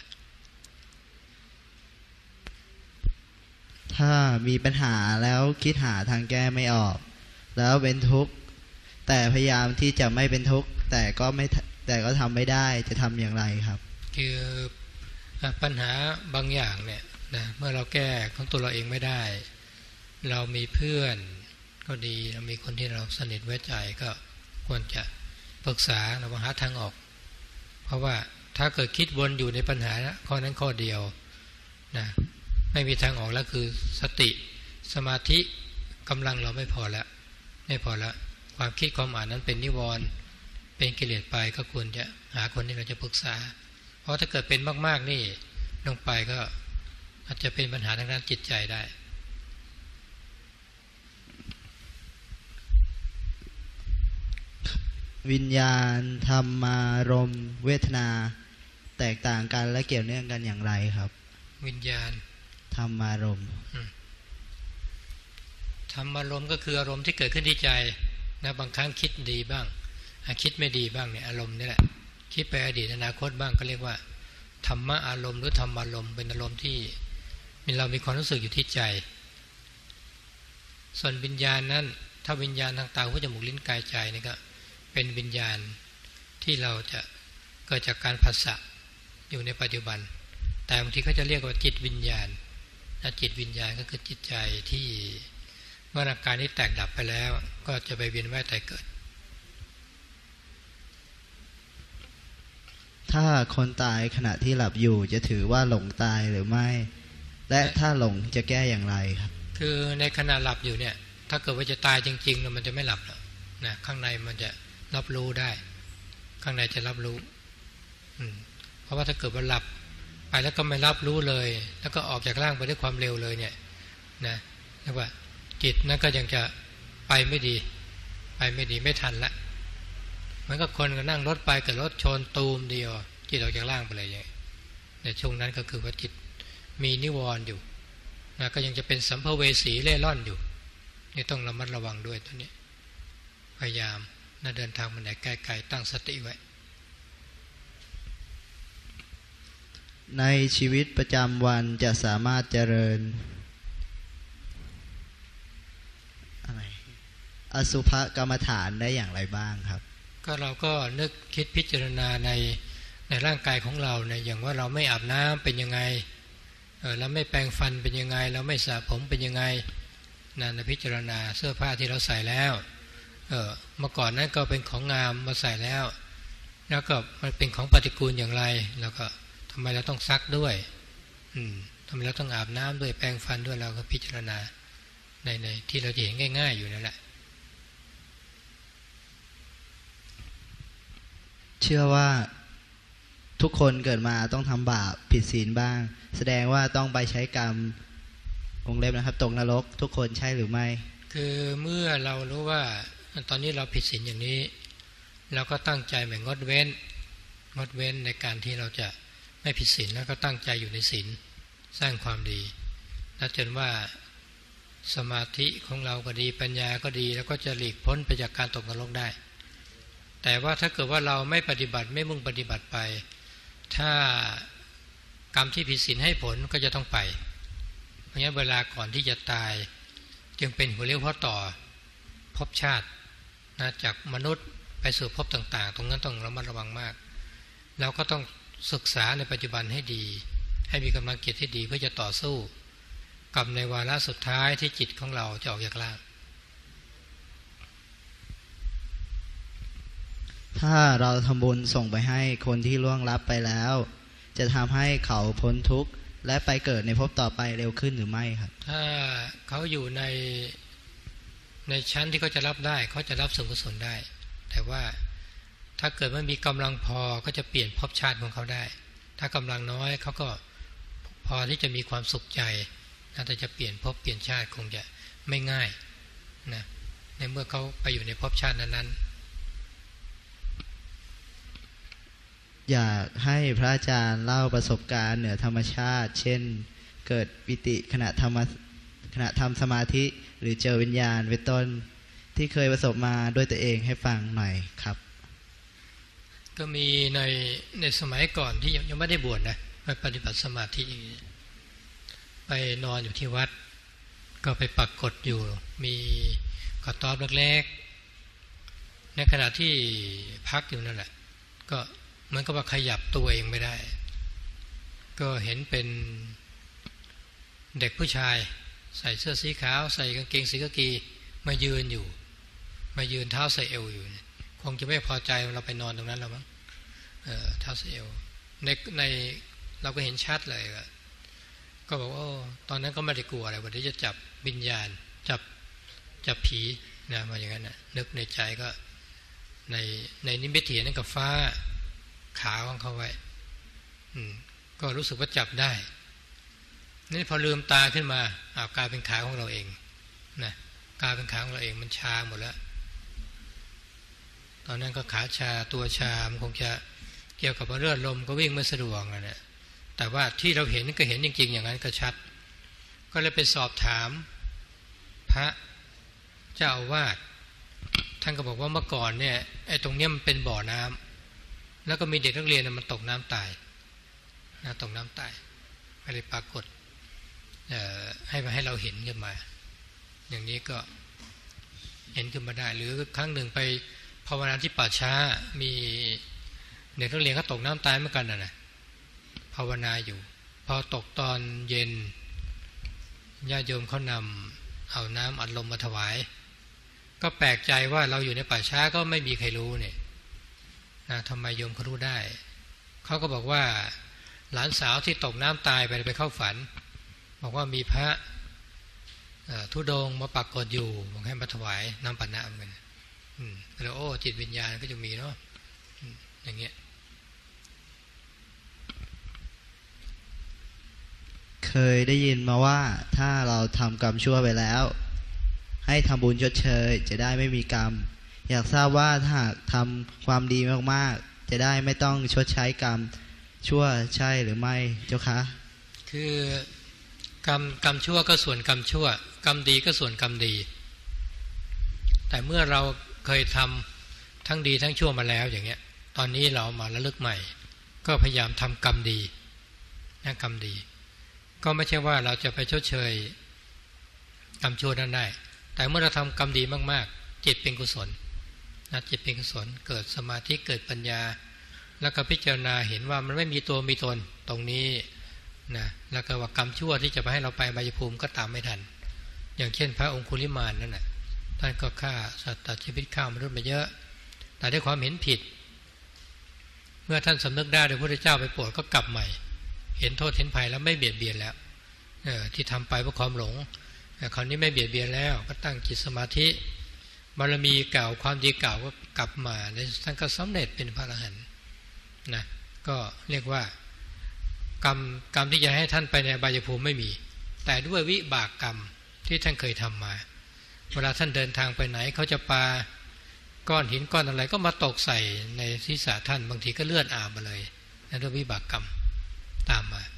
ถ้ามีปัญหาแล้วคิดหาทางแก้ไม่ออกแล้วเป็นทุกข์แต่พยายามที่จะไม่เป็นทุกข์แต่ก็ทำไม่ได้จะทำอย่างไรครับคือปัญหาบางอย่างเนี่ยนะเมื่อเราแก้ของตัวเราเองไม่ได้เรามีเพื่อนก็ดีเรามีคนที่เราสนิทไว้ใจก็ควรจะปรึกษาเราหาทางออกเพราะว่าถ้าเกิดคิดวนอยู่ในปัญหาข้อนั้นข้อเดียวนะไม่มีทางออกแล้วคือสติสมาธิกำลังเราไม่พอแล้วความคิดความอ่านนั้นเป็นนิวรณ์เป็นกิเลสไปก็ควรจะหาคนที่เราจะปรึกษาเพราะถ้าเกิดเป็นมากๆนี่ลงไปก็อาจจะเป็นปัญหาทางด้านจิตใจได้วิญญาณธรรมารมณ์เวทนาแตกต่างกันและเกี่ยวเนื่องกันอย่างไรครับวิญญาณธรรมารมณ์ธรรมารมณ์ก็คืออารมณ์ที่เกิดขึ้นที่ใจนะบางครั้งคิดดีบ้างคิดไม่ดีบ้างเนี่ยอารมณ์นี่แหละคิดไปอดีตอนาคตบ้างก็เรียกว่าธรรมะอารมณ์หรือธรรมารมณ์เป็นอารมณ์ที่เรามีความรู้สึกอยู่ที่ใจส่วนวิญญาณนั้นถ้าวิญญาณทางตาหูจมูกลิ้นกายใจนี่ก็เป็นวิญญาณที่เราจะเกิดจากการผัสสะอยู่ในปัจจุบันแต่บางทีเขาจะเรียกว่าจิตวิญญาณจิตวิญญาณก็คือจิตใจที่เมื่ออาการนี้แตกดับไปแล้วก็จะไปเวียนว่ายตายเกิดถ้าคนตายขณะที่หลับอยู่จะถือว่าหลงตายหรือไม่และถ้าหลงจะแก้อย่างไรครับคือในขณะหลับอยู่เนี่ยถ้าเกิดว่าจะตายจริงๆมันจะไม่หลับหรอกนะข้างในมันจะรับรู้ได้ข้างในจะรับรู้เพราะว่าถ้าเกิดว่าหลับไปแล้วก็ไม่รับรู้เลยแล้วก็ออกจากร่างไปด้วยความเร็วเลยเนี่ยนะเรียกว่าจิตนั้นก็ยังจะไปไม่ดีไม่ทันละมันก็คนก็นั่งรถไปกับรถชนตูมเดียวจิตออกจากร่างไปเลยในช่วงนั้นก็คือว่าจิตมีนิวรณ์อยู่นะก็ยังจะเป็นสัมภเวสีเล่ร่อนอยู่นี่ต้องระมัดระวังด้วยตัวนี้พยายามนะเดินทางมาไหนไกลๆตั้งสติไว้ในชีวิตประจำวันจะสามารถเจริญอสุภกรรมฐานได้อย่างไรบ้างครับก็เราก็นึกคิดพิจารณาในร่างกายของเราเนี่ยอย่างว่าเราไม่อาบน้ำเป็นยังไงเราไม่แปรงฟันเป็นยังไงเราไม่สระผมเป็นยังไงนั่นพิจารณาเสื้อผ้าที่เราใส่แล้วเมื่อก่อนนั้นก็เป็นของงามมาใส่แล้วก็มันเป็นของปฏิกูลอย่างไรแล้วก็ทำไมเราต้องซักด้วยทำไมเราต้องอาบน้ำด้วยแปรงฟันด้วยเราก็พิจารณาในที่เราจะเห็นง่ายๆอยู่นั่นแหละเชื่อว่าทุกคนเกิดมาต้องทำบาปผิดศีลบ้างแสดงว่าต้องไปใช้กรรมวงเล็บนะครับตกนรกทุกคนใช่หรือไม่คือเมื่อเรารู้ว่าตอนนี้เราผิดศีลอย่างนี้เราก็ตั้งใจไม่งดเว้นในการที่เราจะไม่ผิดศีลแล้วก็ตั้งใจอยู่ในศีลสร้างความดีและจนว่าสมาธิของเราก็ดีปัญญาก็ดีแล้วก็จะหลีกพ้นไปจากการตกนรกได้แต่ว่าถ้าเกิดว่าเราไม่ปฏิบัติไม่มุ่งปฏิบัติไปถ้ากรรมที่ผิดศีลให้ผลก็จะต้องไปเพราะงั้นเวลาก่อนที่จะตายจึงเป็นหัวเลี้ยวหัวต่อภพชาตินะจากมนุษย์ไปสู่ภพต่างๆตรงนั้นต้องระมัดระวังมากเราก็ต้องศึกษาในปัจจุบันให้ดีให้มีกำลังจิตที่ดีเพื่อจะต่อสู้กับในวาระสุดท้ายที่จิตของเราจะออกจากร่างถ้าเราทำบุญส่งไปให้คนที่ล่วงลับไปแล้วจะทำให้เขาพ้นทุกข์และไปเกิดในภพต่อไปเร็วขึ้นหรือไม่ครับถ้าเขาอยู่ในชั้นที่เขาจะรับได้เขาจะรับส่วนกุศลได้แต่ว่าถ้าเกิดไม่มีกำลังพอก็จะเปลี่ยนภพชาติของเขาได้ถ้ากำลังน้อยเขาก็พอที่จะมีความสุขใจแต่จะเปลี่ยนภพเปลี่ยนชาติคงจะไม่ง่ายนะในเมื่อเขาไปอยู่ในภพชาตินั้นอยากให้พระอาจารย์เล่าประสบการณ์เหนือธรรมชาติเช่นเกิดปิติขณะทำสมาธิหรือเจอวิญญาณเป็นต้นที่เคยประสบมาด้วยตัวเองให้ฟังหน่อยครับก็มีในสมัยก่อนที่ยังไม่ได้บวชนะไปปฏิบัติสมาธิไปนอนอยู่ที่วัดก็ไปปรากฏอยู่มีกระต๊อบเล็กๆในขณะที่พักอยู่นั่นแหละก็เหมือนกับว่าขยับตัวเองไม่ได้ก็เห็นเป็นเด็กผู้ชายใส่เสื้อสีขาวใส่กางเกงสีกากีมายืนเท้าใส่เอวอยู่คงจะไม่พอใจเราไปนอนตรงนั้นแล้วมั้งเท้าใส่เอวในเราก็เห็นชัดเลยก็บอกว่าตอนนั้นก็ไม่ได้กลัวอะไรวันนี้จะจับวิญญาณจับผีนะมาอย่างนั้นนะนึกในใจก็ในนิมิตเห็นนั่นกับฟ้าขาของเขาไว้ก็รู้สึกว่าจับได้นี่พอลืมตาขึ้นมากลายเป็นขาของเราเองนะกลายเป็นขาของเราเองมันชาหมดแล้วตอนนั้นก็ขาชาตัวชามันคงจะเกี่ยวกับเลือดลมก็วิ่งไม่สะดวกนะแต่ว่าที่เราเห็นก็เห็นจริงๆอย่างนั้นก็ชัดก็เลยไปสอบถามพระเจ้าอาวาสท่านก็บอกว่าเมื่อก่อนเนี่ยไอ้ตรงเนี้ยมันเป็นบ่อน้ำแล้วก็มีเด็กนักเรียนมันตกน้ำตายนะตกน้ำตายก็เลยปรากฏให้เราเห็นขึ้นมาอย่างนี้ก็เห็นขึ้นมาได้หรือครั้งหนึ่งไปภาวนาที่ป่าช้ามีเด็กนักเรียนก็ตกน้ำตายเหมือนกันนะภาวนาอยู่พอตกตอนเย็นญาติโยมเขานำเอาน้ำอัดลมมาถวายก็แปลกใจว่าเราอยู่ในป่าช้าก็ไม่มีใครรู้เนี่ยนะทำไมโยมเขารู้ได้เขาก็บอกว่าหลานสาวที่ตกน้ำตายไปเข้าฝันบอกว่ามีพระธุดงค์มาปรากฏอยู่บอกให้มาถวายน้ำปานะเหมือนกันแล้วโอ้จิตวิญญาณก็จะมีเนาะอย่างเงี้ยเคยได้ยินมาว่าถ้าเราทำกรรมชั่วไปแล้วให้ทำบุญชดเชยจะได้ไม่มีกรรมอยากทราบว่าถ้าหากทำความดีมากๆจะได้ไม่ต้องชดใช้กรรมชั่วใช่หรือไม่เจ้าคะคือกรรมชั่วก็ส่วนกรรมชั่วกรรมดีก็ส่วนกรรมดีแต่เมื่อเราเคยทำทั้งดีทั้งชั่วมาแล้วอย่างเงี้ยตอนนี้เรามาระลึกใหม่ก็พยายามทำกรรมดีนะกรรมดีก็ไม่ใช่ว่าเราจะไปชดเชยกรรมชั่วนั้นได้แต่เมื่อเราทำกรรมดีมากๆจิตเป็นกุศลนะจิตเป็นกุศลเกิดสมาธิเกิดปัญญาแล้วก็พิจารณาเห็นว่ามันไม่มีตัวมีตนตรงนี้นะแล้วก็ว่ากรรมชั่วที่จะไปให้เราไปอบายภูมิก็ตามไม่ทันอย่างเช่นพระองคุลิมานนั่นน่ะท่านก็ฆ่าสัตว์ตัดชีวิตฆ่ามนุษย์มาเยอะแต่ด้วยความเห็นผิดเมื่อท่านสำนึกได้โดยพระพุทธเจ้าไปโปรดก็กลับใหม่เห็นโทษเห็นภัยแล้วไม่เบียดเบียนแล้วที่ทำไปเพราะความหลงคราวนี้ไม่เบียดเบียนแล้วก็ตั้งจิตสมาธิบารมีเก่าความดีเก่าก็กลับมาในท่านก็สำเร็จเป็นพระอรหันต์นะก็เรียกว่ากรรมที่จะให้ท่านไปในอบายภูมิไม่มีแต่ด้วยวิบากกรรมที่ท่านเคยทำมาเวลาท่านเดินทางไปไหนเขาจะปาก้อนหินก้อนอะไรก็มาตกใส่ในศีรษะท่านบางทีก็เลือดอาบมาเลยนั่นด้วยวิบากกรรมตามมา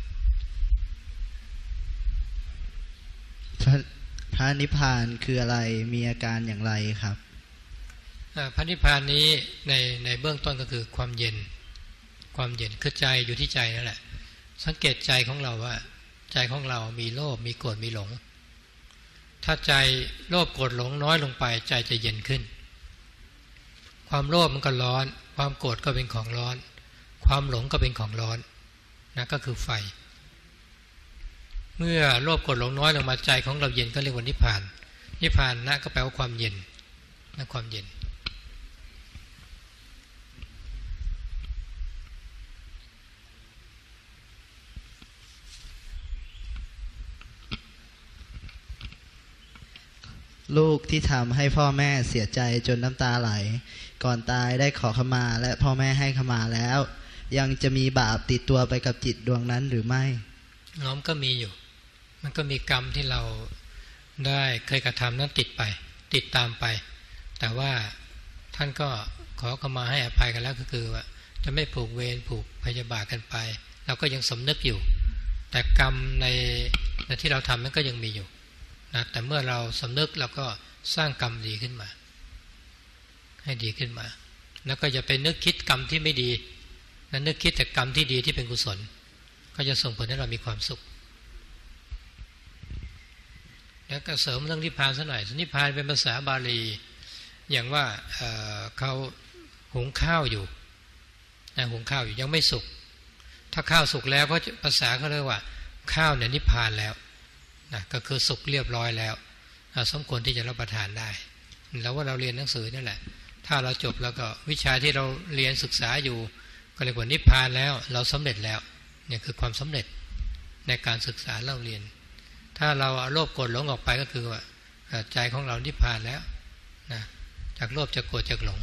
พระนิพพานคืออะไรมีอาการอย่างไรครับพระนิพพานนี้ในเบื้องต้นก็คือความเย็นคือใจอยู่ที่ใจนั่นแหละสังเกตใจของเราว่าใจของเรามีโลภมีโกรธมีหลงถ้าใจโลภโกรธหลงน้อยลงไปใจจะเย็นขึ้นความโลภมันก็ร้อนความโกรธก็เป็นของร้อนความหลงก็เป็นของร้อนนะก็คือไฟเมื่อโลภโกรธหลงน้อยลงมาใจของเราเย็นก็เรียกว่านิพพานนิพพานนะก็แปลว่าความเย็นนะความเย็นลูกที่ทำให้พ่อแม่เสียใจจนน้ำตาไหลก่อนตายได้ขอขมาและพ่อแม่ให้ขมาแล้วยังจะมีบาปติดตัวไปกับจิตดวงนั้นหรือไม่น้อมก็มีอยู่มันก็มีกรรมที่เราได้เคยกระทำนั้นติดตามไปแต่ว่าท่านก็ขอขมาให้อภัยกันแล้วก็คือว่าจะไม่ผูกเวรผูกพยาบาทกันไปเราก็ยังสำนึกอยู่แต่กรรมในที่เราทำนั้นก็ยังมีอยู่นะแต่เมื่อเราสำนึกเราก็สร้างกรรมดีขึ้นมาให้ดีขึ้นมาแล้วก็อย่าไปนึกคิดกรรมที่ไม่ดีนั้นนึกคิดแต่กรรมที่ดีที่เป็นกุศลก็จะส่งผลให้เรามีความสุขแล้วก็เสริมเรื่องนิพพานซะหน่อยนิพพานเป็นภาษาบาลีอย่างว่าเขาหุงข้าวอยู่หุงข้าวอยู่ยังไม่สุกถ้าข้าวสุกแล้วก็ภาษาเขาเรียกว่าข้าวเนี่ยนิพพานแล้วนะก็คือสุกเรียบร้อยแล้วสมควรที่จะรับประทานได้แล้วว่าเราเรียนหนังสือนั่นแหละถ้าเราจบแล้วก็วิชาที่เราเรียนศึกษาอยู่ก็เรียกว่านิพพานแล้วเราสำเร็จแล้วเนี่ยคือความสำเร็จในการศึกษาเราเรียนถ้าเราเอาโลภโกรธหลงออกไปก็คือว่าใจของเรานิพพานแล้วนะจากโลภจากโกรธจากหลง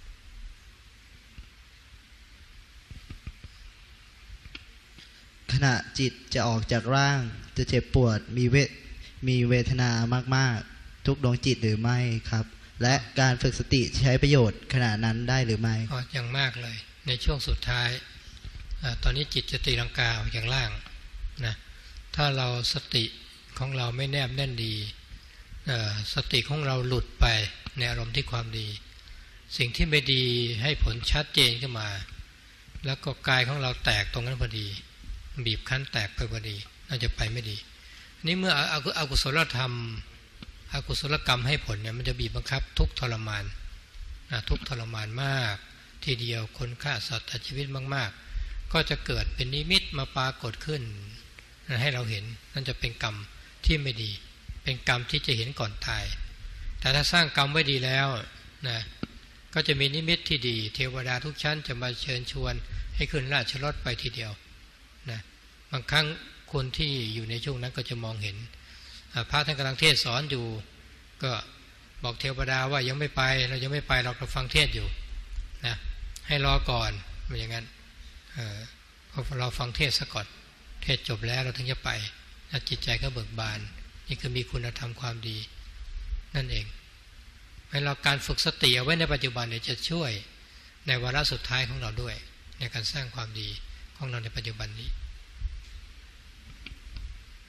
ขณะจิตจะออกจากร่างจะเจ็บปวดมีเวทนามากๆทุกดวงจิตหรือไม่ครับและการฝึกสติใช้ประโยชน์ขณะนั้นได้หรือไม่อย่างมากเลยในช่วงสุดท้ายตอนนี้จิตจะตีลังกาอย่างล่างนะถ้าเราสติของเราไม่แนบแน่นดีสติของเราหลุดไปในอารมณ์ที่ความดีสิ่งที่ไม่ดีให้ผลชัดเจนขึ้นมาแล้วก็กายของเราแตกตรงนั้นพอดีบีบคั้นแตกไปพอดีเราจะไปไม่ดีนี่เมื่ออกุศลธรรมอกุศลกรรมให้ผลเนี่ยมันจะบีบบังคับทุกทรมานทุกทรมานมากทีเดียวคนฆ่าสัตว์ตัดชีวิตมากๆก็จะเกิดเป็นนิมิตมาปรากฏขึ้นให้เราเห็นนั่นจะเป็นกรรมที่ไม่ดีเป็นกรรมที่จะเห็นก่อนตายแต่ถ้าสร้างกรรมไว้ดีแล้วนะก็จะมีนิมิตที่ดีเทวดาทุกชั้นจะมาเชิญชวนให้ขึ้นราชรถไปทีเดียวนะบางครั้งคนที่อยู่ในช่วงนั้นก็จะมองเห็นพระท่านกำลังเทศสอนอยู่ก็บอกเทวดาว่ายังไม่ไปเรายังไม่ไปเราฟังเทศอยู่นะให้รอก่อนอย่างนั้นเราฟังเทศซะก่อนเทศจบแล้วเราถึงจะไปจิตใจก็เบิกบานนี่คือมีคุณธรรมความดีนั่นเองให้เราการฝึกสติเอาไว้ในปัจจุบันเนี่ยจะช่วยในวาระสุดท้ายของเราด้วยในการสร้างความดีของเราในปัจจุบันนี้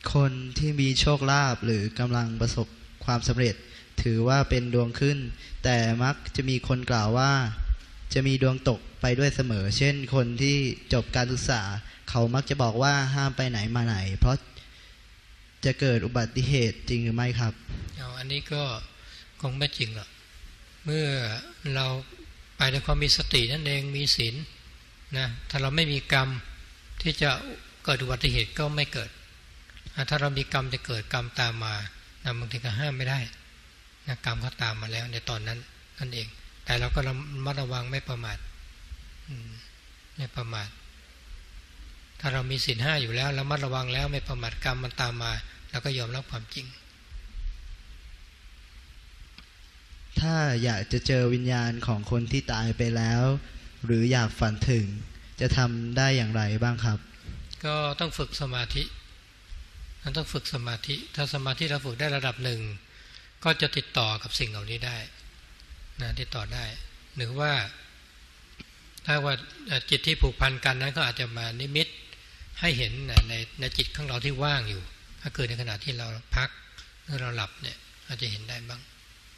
คนที่มีโชคลาภหรือกำลังประสบความสำเร็จถือว่าเป็นดวงขึ้นแต่มักจะมีคนกล่าวว่าจะมีดวงตกไปด้วยเสมอเช่นคนที่จบการศึกษาเขามักจะบอกว่าห้ามไปไหนมาไหนเพราะจะเกิดอุบัติเหตุจริงหรือไม่ครับอันนี้ก็คงไม่จริงหรอกเมื่อเราไปด้วยความมีสตินั่นเองมีศีลนะถ้าเราไม่มีกรรมที่จะเกิดอุบัติเหตุก็ไม่เกิดถ้าเรามีกรรมจะเกิดกรรมตามมานะบางทีก็ห้ามไม่ได้นะกรรมก็ตามมาแล้วในตอนนั้นนั่นเองแต่เราก็ระมัดระวังไม่ประมาทไม่ประมาทถ้าเรามีศีล5อยู่แล้วระมัดระวังแล้วไม่ประมาทกรรมมันตามมาเราก็ยอมรับความจริงถ้าอยากจะเจอวิญญาณของคนที่ตายไปแล้วหรืออยากฝันถึงจะทำได้อย่างไรบ้างครับก็ต้องฝึกสมาธิต้องฝึกสมาธิถ้าสมาธิเราฝึกได้ระดับหนึ่งก็จะติดต่อกับสิ่งเหล่านี้ได้นะติดต่อได้หรือว่าถ้าว่าจิตที่ผูกพันกันนั้นก็อาจจะมานิมิตให้เห็นในจิตของเราที่ว่างอยู่ถ้าเกิดในขณะที่เราพักหรือเราหลับเนี่ยอาจจะเห็นได้บ้าง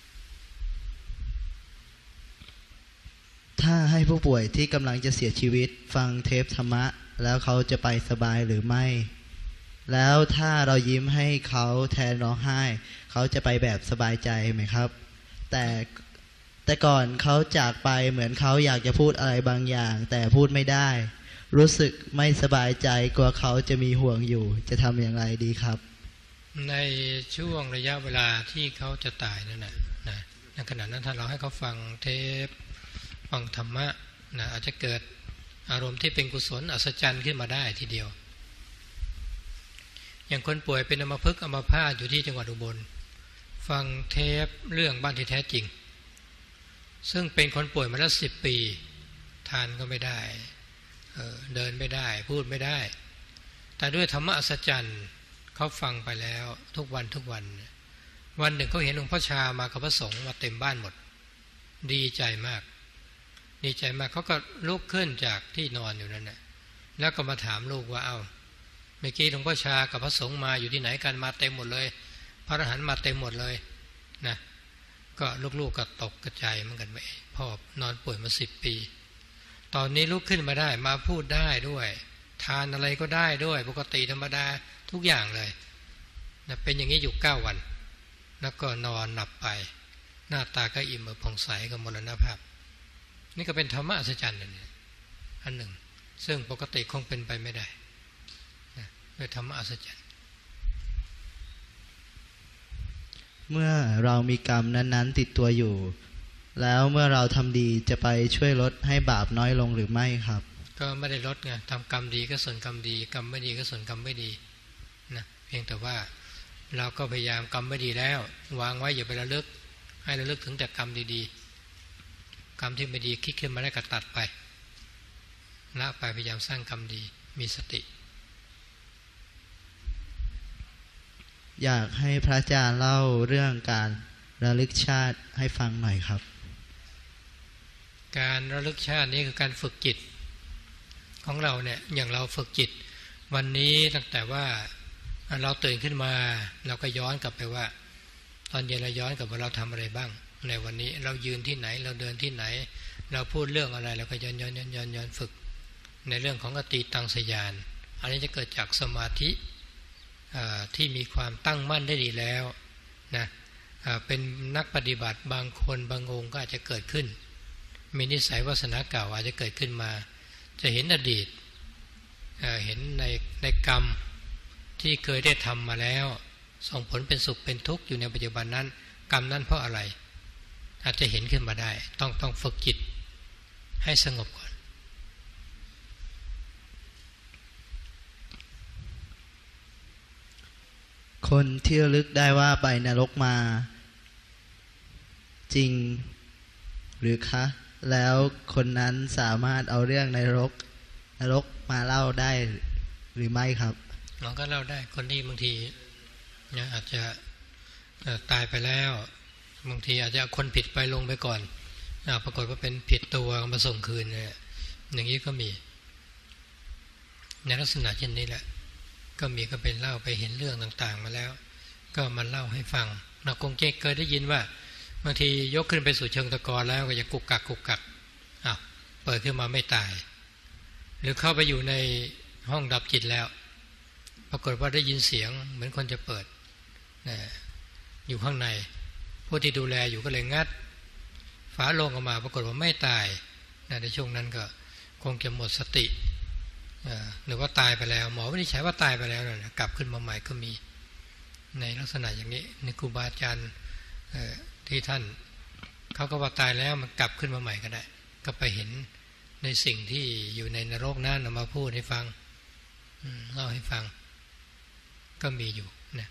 ถ้าให้ผู้ป่วยที่กำลังจะเสียชีวิตฟังเทปธรรมะแล้วเขาจะไปสบายหรือไม่แล้วถ้าเรายิ้มให้เขาแทนร้องไห้เขาจะไปแบบสบายใจไหมครับแต่ก่อนเขาจากไปเหมือนเขาอยากจะพูดอะไรบางอย่างแต่พูดไม่ได้รู้สึกไม่สบายใจกลัวเขาจะมีห่วงอยู่จะทำอย่างไรดีครับในช่วงระยะเวลาที่เขาจะตายนั่นนะในขณะนั้นถ้าเราให้เขาฟังเทปฟังธรรมะนะอาจจะเกิดอารมณ์ที่เป็นกุศลอัศจรรย์ขึ้นมาได้ทีเดียวอย่างคนป่วยเป็นอัมพฤกษ์อัมพาตอยู่ที่จังหวัดอุบลฟังเทปเรื่องบ้านที่แท้จริงซึ่งเป็นคนป่วยมาแล้ว10 ปีทานก็ไม่ได้เดินไม่ได้พูดไม่ได้แต่ด้วยธรรมะอัศจรรย์เขาฟังไปแล้วทุกวันวันหนึ่งเขาเห็นหลวงพ่อชามากับพระสงฆ์มาเต็มบ้านหมดดีใจมากเขาก็ลุกขึ้นจากที่นอนอยู่นั่นแหละแล้วก็มาถามลูกว่าเมื่อกี้หลวงพ่อชากับพระสงฆ์มาอยู่ที่ไหนกันมาเต็มหมดเลยพระอรหันต์มาเต็มหมดเลยนะก็ลูกๆก็ตกกระจายเหมือนกันไปพ่อนอนป่วยมา10 ปีตอนนี้ลุกขึ้นมาได้มาพูดได้ด้วยทานอะไรก็ได้ด้วยปกติธรรมดาทุกอย่างเลยนะเป็นอย่างนี้อยู่9 วันแล้วก็นอนหลับไปหน้าตาก็อิ่มผ่องใสกับมรณภาพนี่ก็เป็นธรรมะอัศจรรย์อันหนึ่งซึ่งปกติคงเป็นไปไม่ได้ด้วยธรรมะอัศจรรย์เมื่อเรามีกรรมนั้นๆติดตัวอยู่แล้วเมื่อเราทำดีจะไปช่วยลดให้บาปน้อยลงหรือไม่ครับก็ไม่ได้ลดไงทำกรรมดีก็ส่วนกรรมดีกรรมไม่ดีก็ส่วนกรรมไม่ดีนะเพียงแต่ว่าเราก็พยายามกรรมไม่ดีแล้ววางไว้อย่าไประลึกให้ระลึกถึงแต่กรรมดีๆกรรมที่ไม่ดีคิดขึ้นมาได้ก็ตัดไปละไปพยายามสร้างกรรมดีมีสติอยากให้พระอาจารย์เล่าเรื่องการระลึกชาติให้ฟังหน่อยครับการระลึกชาตินี้คือการฝึกจิตของเราเนี่ยอย่างเราฝึกจิตวันนี้ตั้งแต่ว่าเราตื่นขึ้นมาเราก็ย้อนกลับไปว่าตอนเย็นเราย้อนกลับว่าเราทำอะไรบ้างในวันนี้เรายืนที่ไหนเราเดินที่ไหนเราพูดเรื่องอะไรเราก็ย้อนฝึกในเรื่องของอตีตังสยานอันนี้จะเกิดจากสมาธิที่มีความตั้งมั่นได้ดีแล้วนะเป็นนักปฏิบัติบางคนบางองค์ก็อาจจะเกิดขึ้นมีนิสัยวาสนาเก่าอาจจะเกิดขึ้นมาจะเห็นอดีตเห็นในกรรมที่เคยได้ทำมาแล้วส่งผลเป็นสุขเป็นทุกข์อยู่ในปัจจุบันนั้นกรรมนั้นเพราะอะไรอาจจะเห็นขึ้นมาได้ต้องฝึกจิตให้สงบก่อนคนที่ระลึกได้ว่าไปนรกมาจริงหรือคะแล้วคนนั้นสามารถเอาเรื่องในนรกมาเล่าได้หรือไม่ครับเราก็เล่าได้คนที่บางทีอาจจะตายไปแล้วบางทีอาจจะคนผิดไปลงไปก่อนปรากฏว่าเป็นผิดตัวมาส่งคืนเนี่ยอย่างนี้ก็มีในลักษณะเช่นนี้แหละก็เป็นเล่าไปเห็นเรื่องต่างๆมาแล้วก็มาเล่าให้ฟังเราคงเคยได้ยินว่าบางทียกขึ้นไปสู่เชิงตะกอนแล้วก็จะกุกกักอ้าวเปิดขึ้นมาไม่ตายหรือเข้าไปอยู่ในห้องดับจิตแล้วปรากฏว่าได้ยินเสียงเหมือนคนจะเปิดอยู่ข้างในผู้ที่ดูแลอยู่ก็เลยงัดฝาโลงออกมาปรากฏว่าไม่ตายในช่วงนั้นก็คงจะหมดสติหรือว่าตายไปแล้วหมอวินิจฉัยว่าตายไปแล้วนะกลับขึ้นมาใหม่ก็มีในลักษณะอย่างนี้ในครูบาอาจารย์ที่ท่านเขาก็ว่าตายแล้วมันกลับขึ้นมาใหม่ก็ได้ก็ไปเห็นในสิ่งที่อยู่ในนรกนั้นมาพูดให้ฟังเล่าให้ฟังก็มีอยู่นะ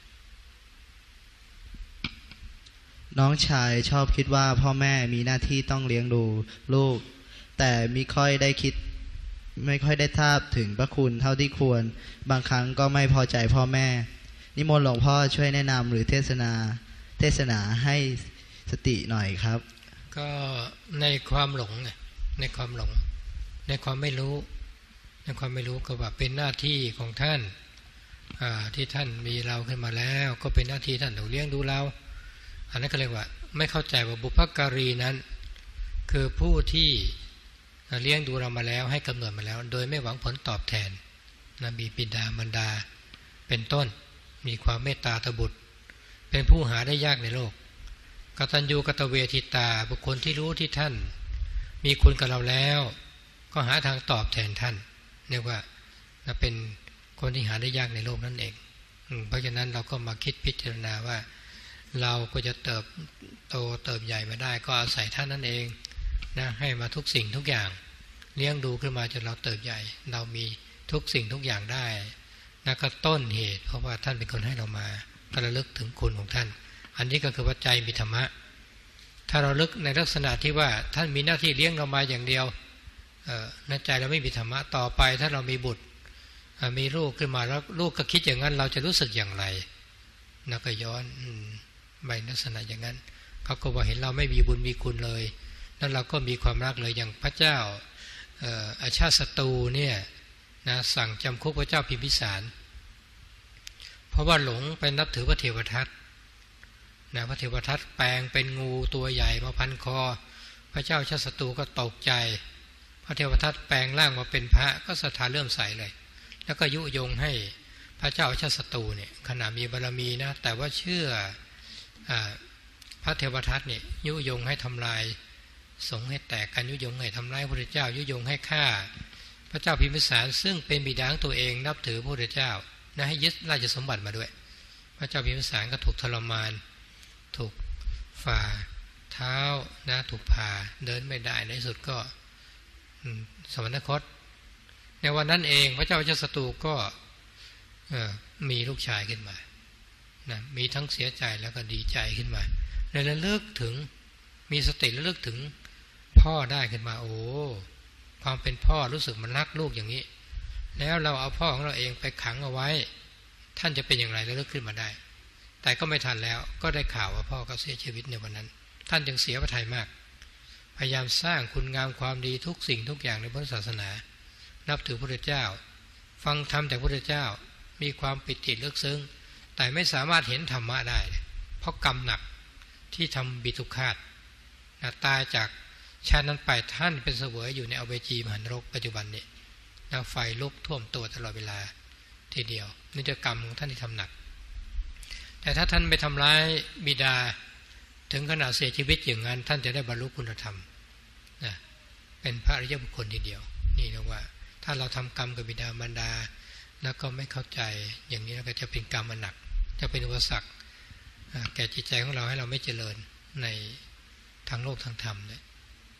น้องชายชอบคิดว่าพ่อแม่มีหน้าที่ต้องเลี้ยงดูลูกแต่ไม่ค่อยได้ทราบถึงพระคุณเท่าที่ควรบางครั้งก็ไม่พอใจพ่อแม่นิมนต์หลวงพ่อช่วยแนะนำหรือเทศนาให้สติหน่อยครับก็ในความหลงในความหลงในความไม่รู้ก็ว่าเป็นหน้าที่ของท่านที่ท่านมีเราขึ้นมาแล้วก็เป็นหน้าที่ท่านต้องเลี้ยงดูเราอันนั้นก็เรียกว่าไม่เข้าใจว่าบุพการีนั้นคือผู้ที่เลี้ยงดูเรามาแล้วให้กำเนิดมาแล้วโดยไม่หวังผลตอบแทนมีบิดามารดาเป็นต้นมีความเมตตาต่อบุตรเป็นผู้หาได้ยากในโลกกตัญญูกตเวทิตาบุคคลที่รู้ที่ท่านมีคุณกับเราแล้วก็หาทางตอบแทนท่านเรียกว่าเป็นคนที่หาได้ยากในโลกนั่นเองเพราะฉะนั้นเราก็มาคิดพิจารณาว่าเราก็จะเติบใหญ่มาได้ก็อาศัยท่านนั่นเองนะให้มาทุกสิ่งทุกอย่างเลี้ยงดูขึ้นมาจนเราเติบใหญ่เรามีทุกสิ่งทุกอย่างได้นะก็ต้นเหตุเพราะว่าท่านเป็นคนให้เรามาก็ระลึกถึงคุณของท่านอันนี้ก็คือว่าใจมีธรรมะถ้าเราลึกในลักษณะที่ว่าท่านมีหน้าที่เลี้ยงเรามาอย่างเดียวในใจเราไม่มีธรรมะต่อไปถ้าเรามีบุตรมีลูกขึ้นมาแล้วลูกก็คิดอย่างนั้นเราจะรู้สึกอย่างไรนะก็ย้อนไปลักษณะอย่างนั้นเขาก็ว่าเห็นเราไม่มีบุญมีคุณเลยนั่นเราก็มีความรักเลยอย่างพระเจ้าอาชาติศัตรูเนี่ยนะสั่งจำคุกพระเจ้าพิมพิสารเพราะว่าหลงไปนับถือพระเทวทัตนะพระเทวทัตแปลงเป็นงูตัวใหญ่มาพันคอพระเจ้าอาชาติศัตรูก็ตกใจพระเทวทัตแปลงร่างมาเป็นพระก็ศรัทธาเลื่อมใสเลยแล้วก็ยุยงให้พระเจ้าอาชาติศัตรูเนี่ยขณะมีบารมีนะแต่ว่าเชื่อพระเทวทัตเนี่ยยุยงให้ทำลายสงฆ์ให้แตกกันยุยงให้ทำลายพระพุทธเจ้ายุยงให้ฆ่าพระเจ้าพิมพิสารซึ่งเป็นบิดาของตัวเองนับถือพระพุทธเจ้านะให้ยึดราชสมบัติมาด้วยพระเจ้าพิมพิสารก็ถูกทรมานถูกฝ่าเท้านะถูกผ่าเดินไม่ได้ในสุดก็สวรรคตในวันนั้นเองพระเจ้าอาชาติศัตรูก็มีลูกชายขึ้นมานะมีทั้งเสียใจแล้วก็ดีใจขึ้นมาเลยระลึกถึงมีสติระลึกถึงพ่อได้ขึ้นมาโอ้ความเป็นพ่อรู้สึกมันรักลูกอย่างนี้แล้วเราเอาพ่อของเราเองไปขังเอาไว้ท่านจะเป็นอย่างไรระลึกขึ้นมาได้แต่ก็ไม่ทันแล้วก็ได้ข่าวว่าพ่อก็เสียชีวิตในวันนั้นท่านจึงเสียพระทัยมากพยายามสร้างคุณงามความดีทุกสิ่งทุกอย่างในพุทธศาสนานับถือพระพุทธเจ้าฟังธรรมจากพระพุทธเจ้ามีความปิติลึกซึ้งแต่ไม่สามารถเห็นธรรมะได้เพราะกรรมหนักที่ทำบิทุฆาตตายจากชาตินั้นไปท่านเป็นเสวยอยู่ในอเวจีมหานรกปัจจุบันนี้ไฟลุกท่วมตัวตลอดเวลาทีเดียวนี่จะกรรมของท่านที่ทำหนักแต่ถ้าท่านไปทำร้ายบิดาถึงขนาดเสียชีวิตอย่างนั้นท่านจะได้บรรลุคุณธรรมนะเป็นพระอริยบุคคลทีเดียวนี่นะว่าถ้าเราทำกรรมกับบิดามารดาแล้วก็ไม่เข้าใจอย่างนี้ก็จะเป็นกรรมมันหนักจะเป็นอุปสรรคแก่จิตใจของเราให้เราไม่เจริญในทางโลกทางธรรมเนี่ย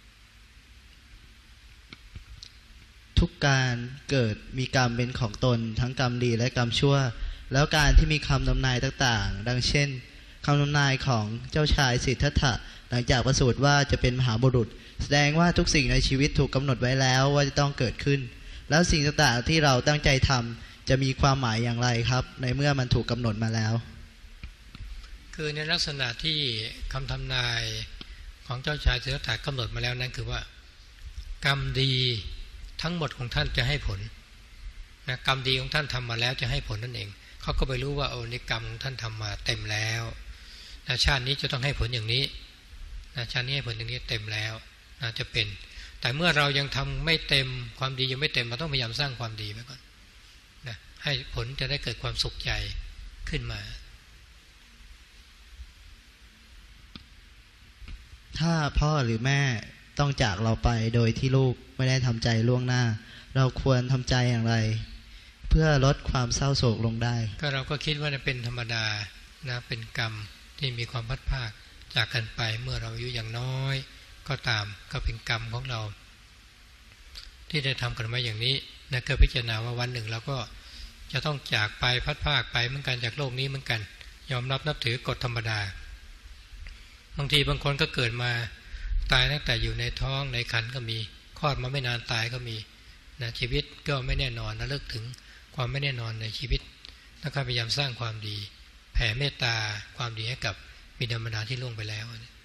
ทุกการเกิดมีกรรมเป็นของตนทั้งกรรมดีและกรรมชั่วแล้วการที่มีคำทำนายต่างๆดังเช่นคำทำนายของเจ้าชายสิทธัตถะหลังจากประสูติว่าจะเป็นมหาบุรุษแสดงว่าทุกสิ่งในชีวิตถูกกำหนดไว้แล้วว่าจะต้องเกิดขึ้นแล้วสิ่งต่างๆที่เราตั้งใจทำจะมีความหมายอย่างไรครับในเมื่อมันถูกกำหนดมาแล้วคือในลักษณะที่คำทำนายของเจ้าชายสิทธัตถะกำหนดมาแล้วนั่นคือว่ากรรมดีทั้งหมดของท่านจะให้ผลนะกรรมดีของท่านทำมาแล้วจะให้ผลนั่นเองเขาก็ไปรู้ว่านี่กรรมของท่านทำมาเต็มแล้วนะชาตินี้จะต้องให้ผลอย่างนี้นะชาตินี้ให้ผลอย่างนี้เต็มแล้วนะจะเป็นแต่เมื่อเรายังทำไม่เต็มความดียังไม่เต็มเราต้องพยายามสร้างความดีไว้ก่อนนะให้ผลจะได้เกิดความสุขใจขึ้นมาถ้าพ่อหรือแม่ต้องจากเราไปโดยที่ลูกไม่ได้ทำใจล่วงหน้าเราควรทำใจอย่างไรเพื่อลดความเศร้าโศกลงได้ก็เราก็คิดว่าเป็นธรรมดานะเป็นกรรมที่มีความพัดภาคจากกันไปเมื่อเราอายุอย่างน้อยก็ตามก็เป็นกรรมของเราที่ได้ทำกันมาอย่างนี้นะก็พิจารณาว่าวันหนึ่งเราก็จะต้องจากไปพัดภาคไปเหมือนกันจากโลกนี้เหมือนกันยอมรับนับถือกฎธรรมดาบางทีบางคนก็เกิดมาตายตั้งแต่อยู่ในท้องในครรภ์ก็มีคลอดมาไม่นานตายก็มีนะชีวิตก็ไม่แน่นอนนะเลิกถึงความไม่แน่นอนในชีวิตแล้วก็พยายามสร้างความดีแผ่เมตตาความดีให้กับบิดามารดาที่ล่วงไปแล้ว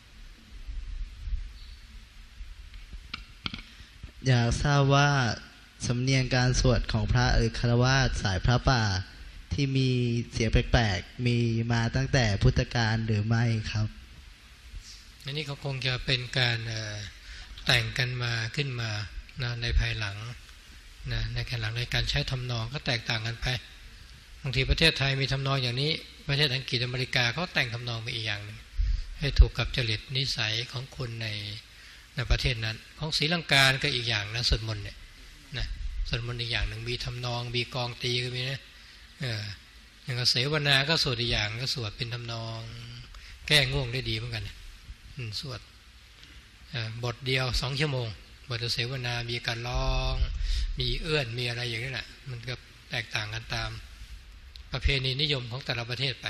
อยากทราบว่าสำเนียงการสวดของพระหรือฆราวาสสายพระป่าที่มีเสียงแปลกๆมีมาตั้งแต่พุทธกาลหรือไม่ครับอันนี้เขาคงจะเป็นการแต่งกันมาขึ้นมานะในภายหลังนะในภายหลังในการใช้ทำนองก็แตกต่างกันไปบางทีประเทศไทยมีทำนองอย่างนี้ประเทศอังกฤษอเมริกาเขาแต่งทำนองไปอีกอย่างนึงให้ถูกกับจริตนิสัยของคนในประเทศนั้นของศรีลังกาก็อีกอย่างนะสวดมนต์เนี่ยนะสวดมนต์อีกอย่างหนึ่งมีทำนองมีกองตีก็มีนะอย่างเสวนาก็สวดอีกอย่างก็สวดเป็นทำนองแก้ง่วงได้ดีเหมือนกันสวดบทเดียว2 ชั่วโมงบทเสวนามีการร้องมีเอื้อนมีอะไรอย่างนี้แหละมันก็แตกต่างกันตามประเพณีนิยมของแต่ละประเทศไป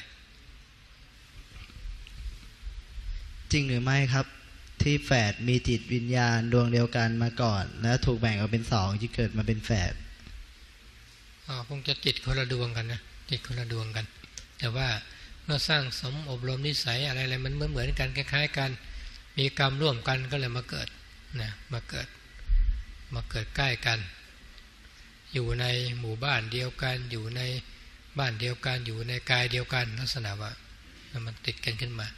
จริงหรือไม่ครับที่แฝดมีจิตวิญญาณดวงเดียวกันมาก่อนแล้วถูกแบ่งออกเป็น2ที่เกิดมาเป็นแฝดคงจะจิตคนละดวงกันนะจิตคนละดวงกันแต่ว่าเมื่อสร้างสมอบรมนิสัยอะไรๆมันเหมือนกันคล้ายๆกันมีกรรมร่วมกันก็เลยมาเกิดนะมาเกิดใกล้กันอยู่ในหมู่บ้านเดียวกันอยู่ในบ้านเดียวกันอยู่ในกายเดียวกันลักษณะว่ามันติดกันขึ้นมา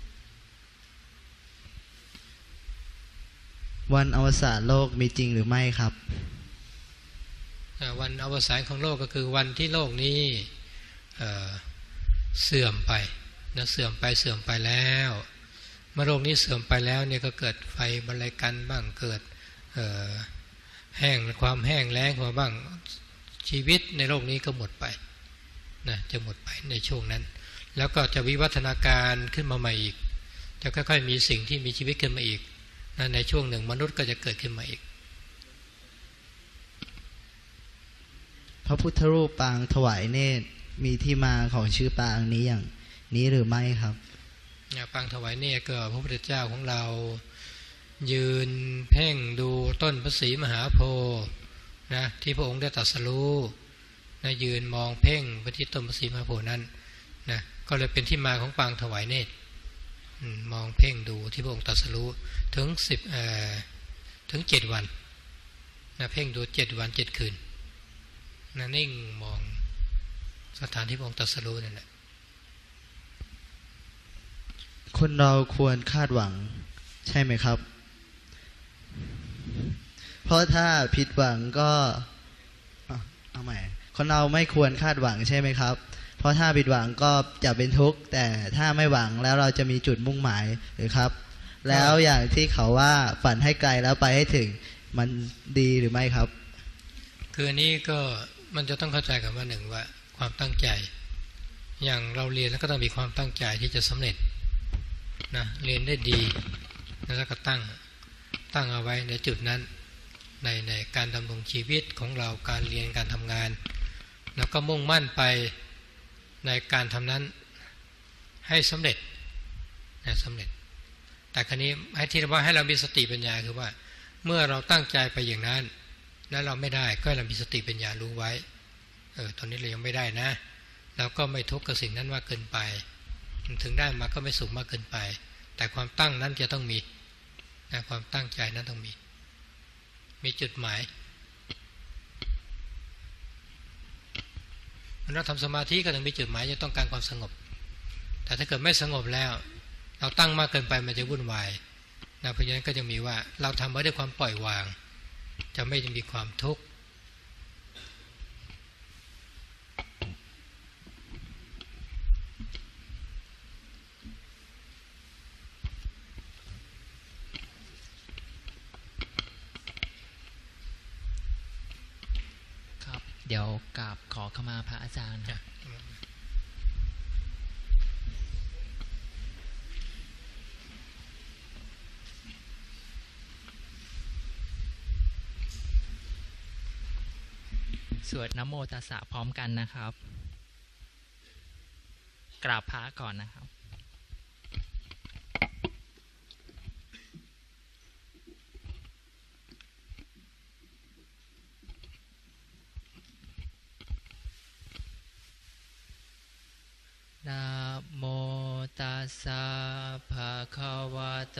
วันอวสานโลกมีจริงหรือไม่ครับวันอวสานของโลกก็คือวันที่โลกนี้เสื่อมไปนะเสื่อมไปแล้วเมื่อโลกนี้เสื่อมไปแล้วเนี่ยก็เกิดไฟบรรลัยกันบ้างเกิดแห้งความแห้งแล้งมาบ้างชีวิตในโลกนี้ก็หมดไปนะจะหมดไปในช่วงนั้นแล้วก็จะวิวัฒนาการขึ้นมาใหม่อีกจะค่อยๆมีสิ่งที่มีชีวิตขึ้นมาอีกนะในช่วงหนึ่งมนุษย์ก็จะเกิดขึ้นมาอีกพระพุทธรูปปางถวายเนตรมีที่มาของชื่อปางนี้อย่างนี้หรือไม่ครับปางถวายเนตรก็พระพุทธเจ้าของเรายืนเพ่งดูต้นพระศรีมหาโพธิ์นะที่พระองค์ได้ตรัสรู้นะยืนมองเพ่งไปที่ต้นพระศรีมหาโพธิ์นั้นนะก็เลยเป็นที่มาของปางถวายเนตรมองเพ่งดูที่พระองค์ตรัสรู้ถึง7 วันนะเพ่งดู7 วัน 7 คืนนะนิ่งมองสถานที่พระองค์ตรัสรู้นั่นแหละคนเราควรคาดหวังใช่ไหมครับเพราะถ้าผิดหวังก็เอาใหม่คนเราไม่ควรคาดหวังใช่ไหมครับเพราะถ้าผิดหวังก็จะเป็นทุกข์แต่ถ้าไม่หวังแล้วเราจะมีจุดมุ่งหมายหรือครับแล้วอย่างที่เขาว่าฝันให้ไกลแล้วไปให้ถึงมันดีหรือไม่ครับคืออันนี้ก็มันจะต้องเข้าใจกันว่าหนึ่งว่าความตั้งใจอย่างเราเรียนแล้วก็ต้องมีความตั้งใจที่จะสำเร็จนะเรียนได้ดีแล้วก็ตั้งเอาไว้ในจุดนั้นในการดำรงชีวิตของเราการเรียนการทำงานแล้วก็มุ่งมั่นไปในการทำนั้นให้สำเร็จนะสำเร็จแต่คราวนี้ให้เรามีสติปัญญาคือว่าเมื่อเราตั้งใจไปอย่างนั้นแล้วเราไม่ได้ก็เรามีสติปัญญารู้ไว้ตอนนี้เรายังไม่ได้นะเราก็ไม่ทุกข์กับสิ่งนั้นมากเกินไปถึงได้มาก็ไม่สุขมากเกินไปแต่ความตั้งนั้นจะต้องมีนะความตั้งใจนั้นต้องมีจุดหมายเราทำสมาธิก็ต้องมีจุดหมายจะต้องการความสงบแต่ถ้าเกิดไม่สงบแล้วเราตั้งมากเกินไปมันจะวุ่นวายนะเพราะฉะนั้นก็จะมีว่าเราทำไว้ด้วยความปล่อยวางจะไม่มีความทุกข์ครับเดี๋ยวกราบขอขมาพระอาจารย์ครับสวดนะโมตัสสะพร้อมกันนะครับกราบพระก่อนนะครับนะโมตัสสะภะคะวะโต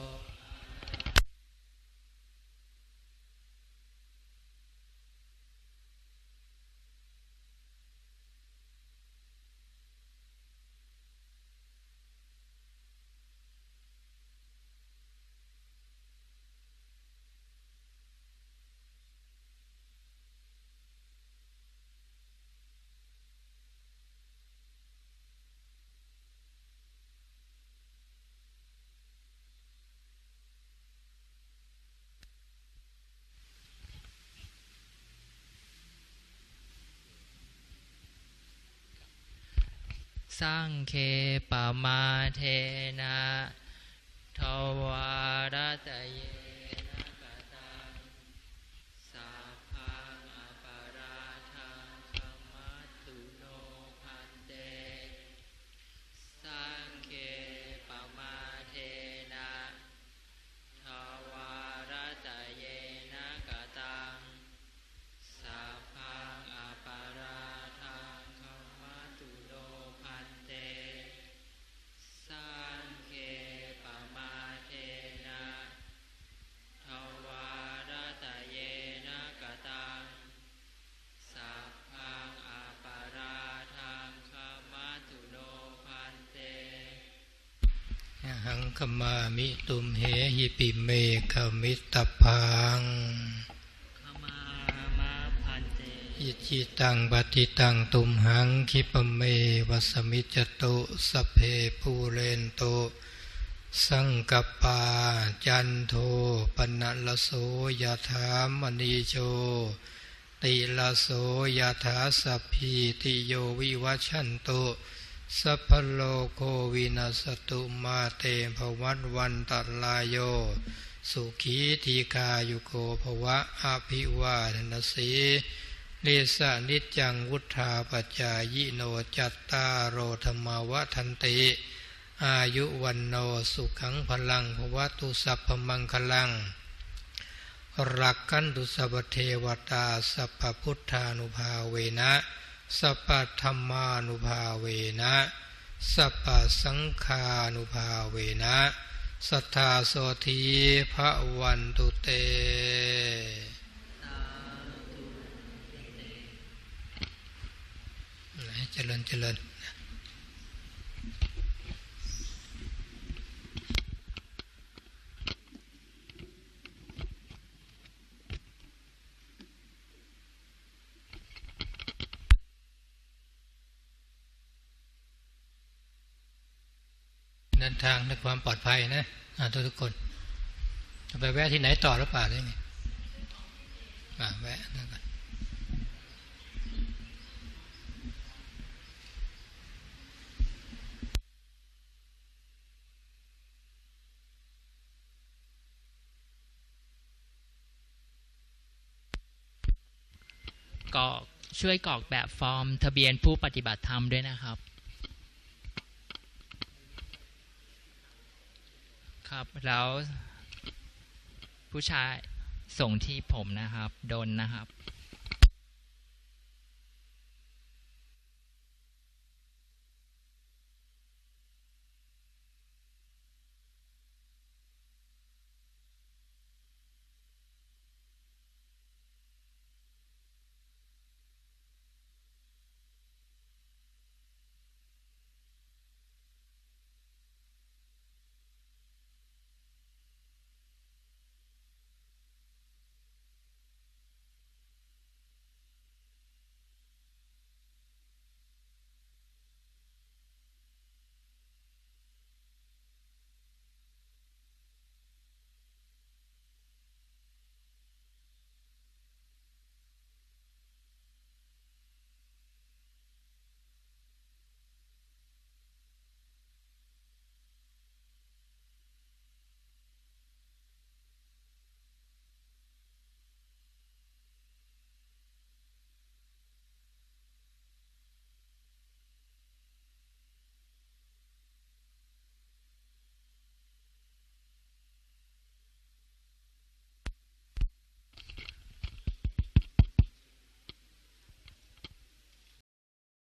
สังเคปมาเทนะทวารตะเยนะกตังสัพพังอปาราทังขมัตตุโนพันเตสังเคปมาเทนะทวารตะเยนะกตังสัพพังอปาราทังขมัตตุโนพันเตสังเคปมาเทนะทวารตะเยนะกตังสัพพังอปาราทังขมัตตุโนพันเตหังคมามิตุมเหหิปิเมฆมิตพังขมามาพันเตอิจิตังปฏิตังตุมหังคิปเมวัสมิจตุสัพเพปูเรนโตสังกปาจันโทปนะละโสยถามณีโชติละโสยถาสัพพิติโยวิวัชชันโตสัพพโลโควินัสตุมาเตภวัตวันตลายโยสุขีทีคายุโกภวะอภิวาทนาสีนิสานิจังวุธาปัจจายโนจัตตารโอธรรมวทันติอายุวันโนสุขังพลังภวตุสัพพมังคลังรักขันตุสัพเทวตาสัพพพุทธานุภาเวนะสัพพธรรมานุภาเวนะสัพพสังฆานุภาเวนะสัทธาโสธีภวันตุเตเจริญเจริญเดินทางด้วยความปลอดภัยนะทุกคนจะไปแวะที่ไหนต่อหรือเปล่าได้ไหมแวะนั่นก่อนก็ช่วยกรอกแบบฟอร์มทะเบียนผู้ปฏิบัติธรรมด้วยนะครับครับแล้วผู้ชายส่งที่ผมนะครับดนนะครับ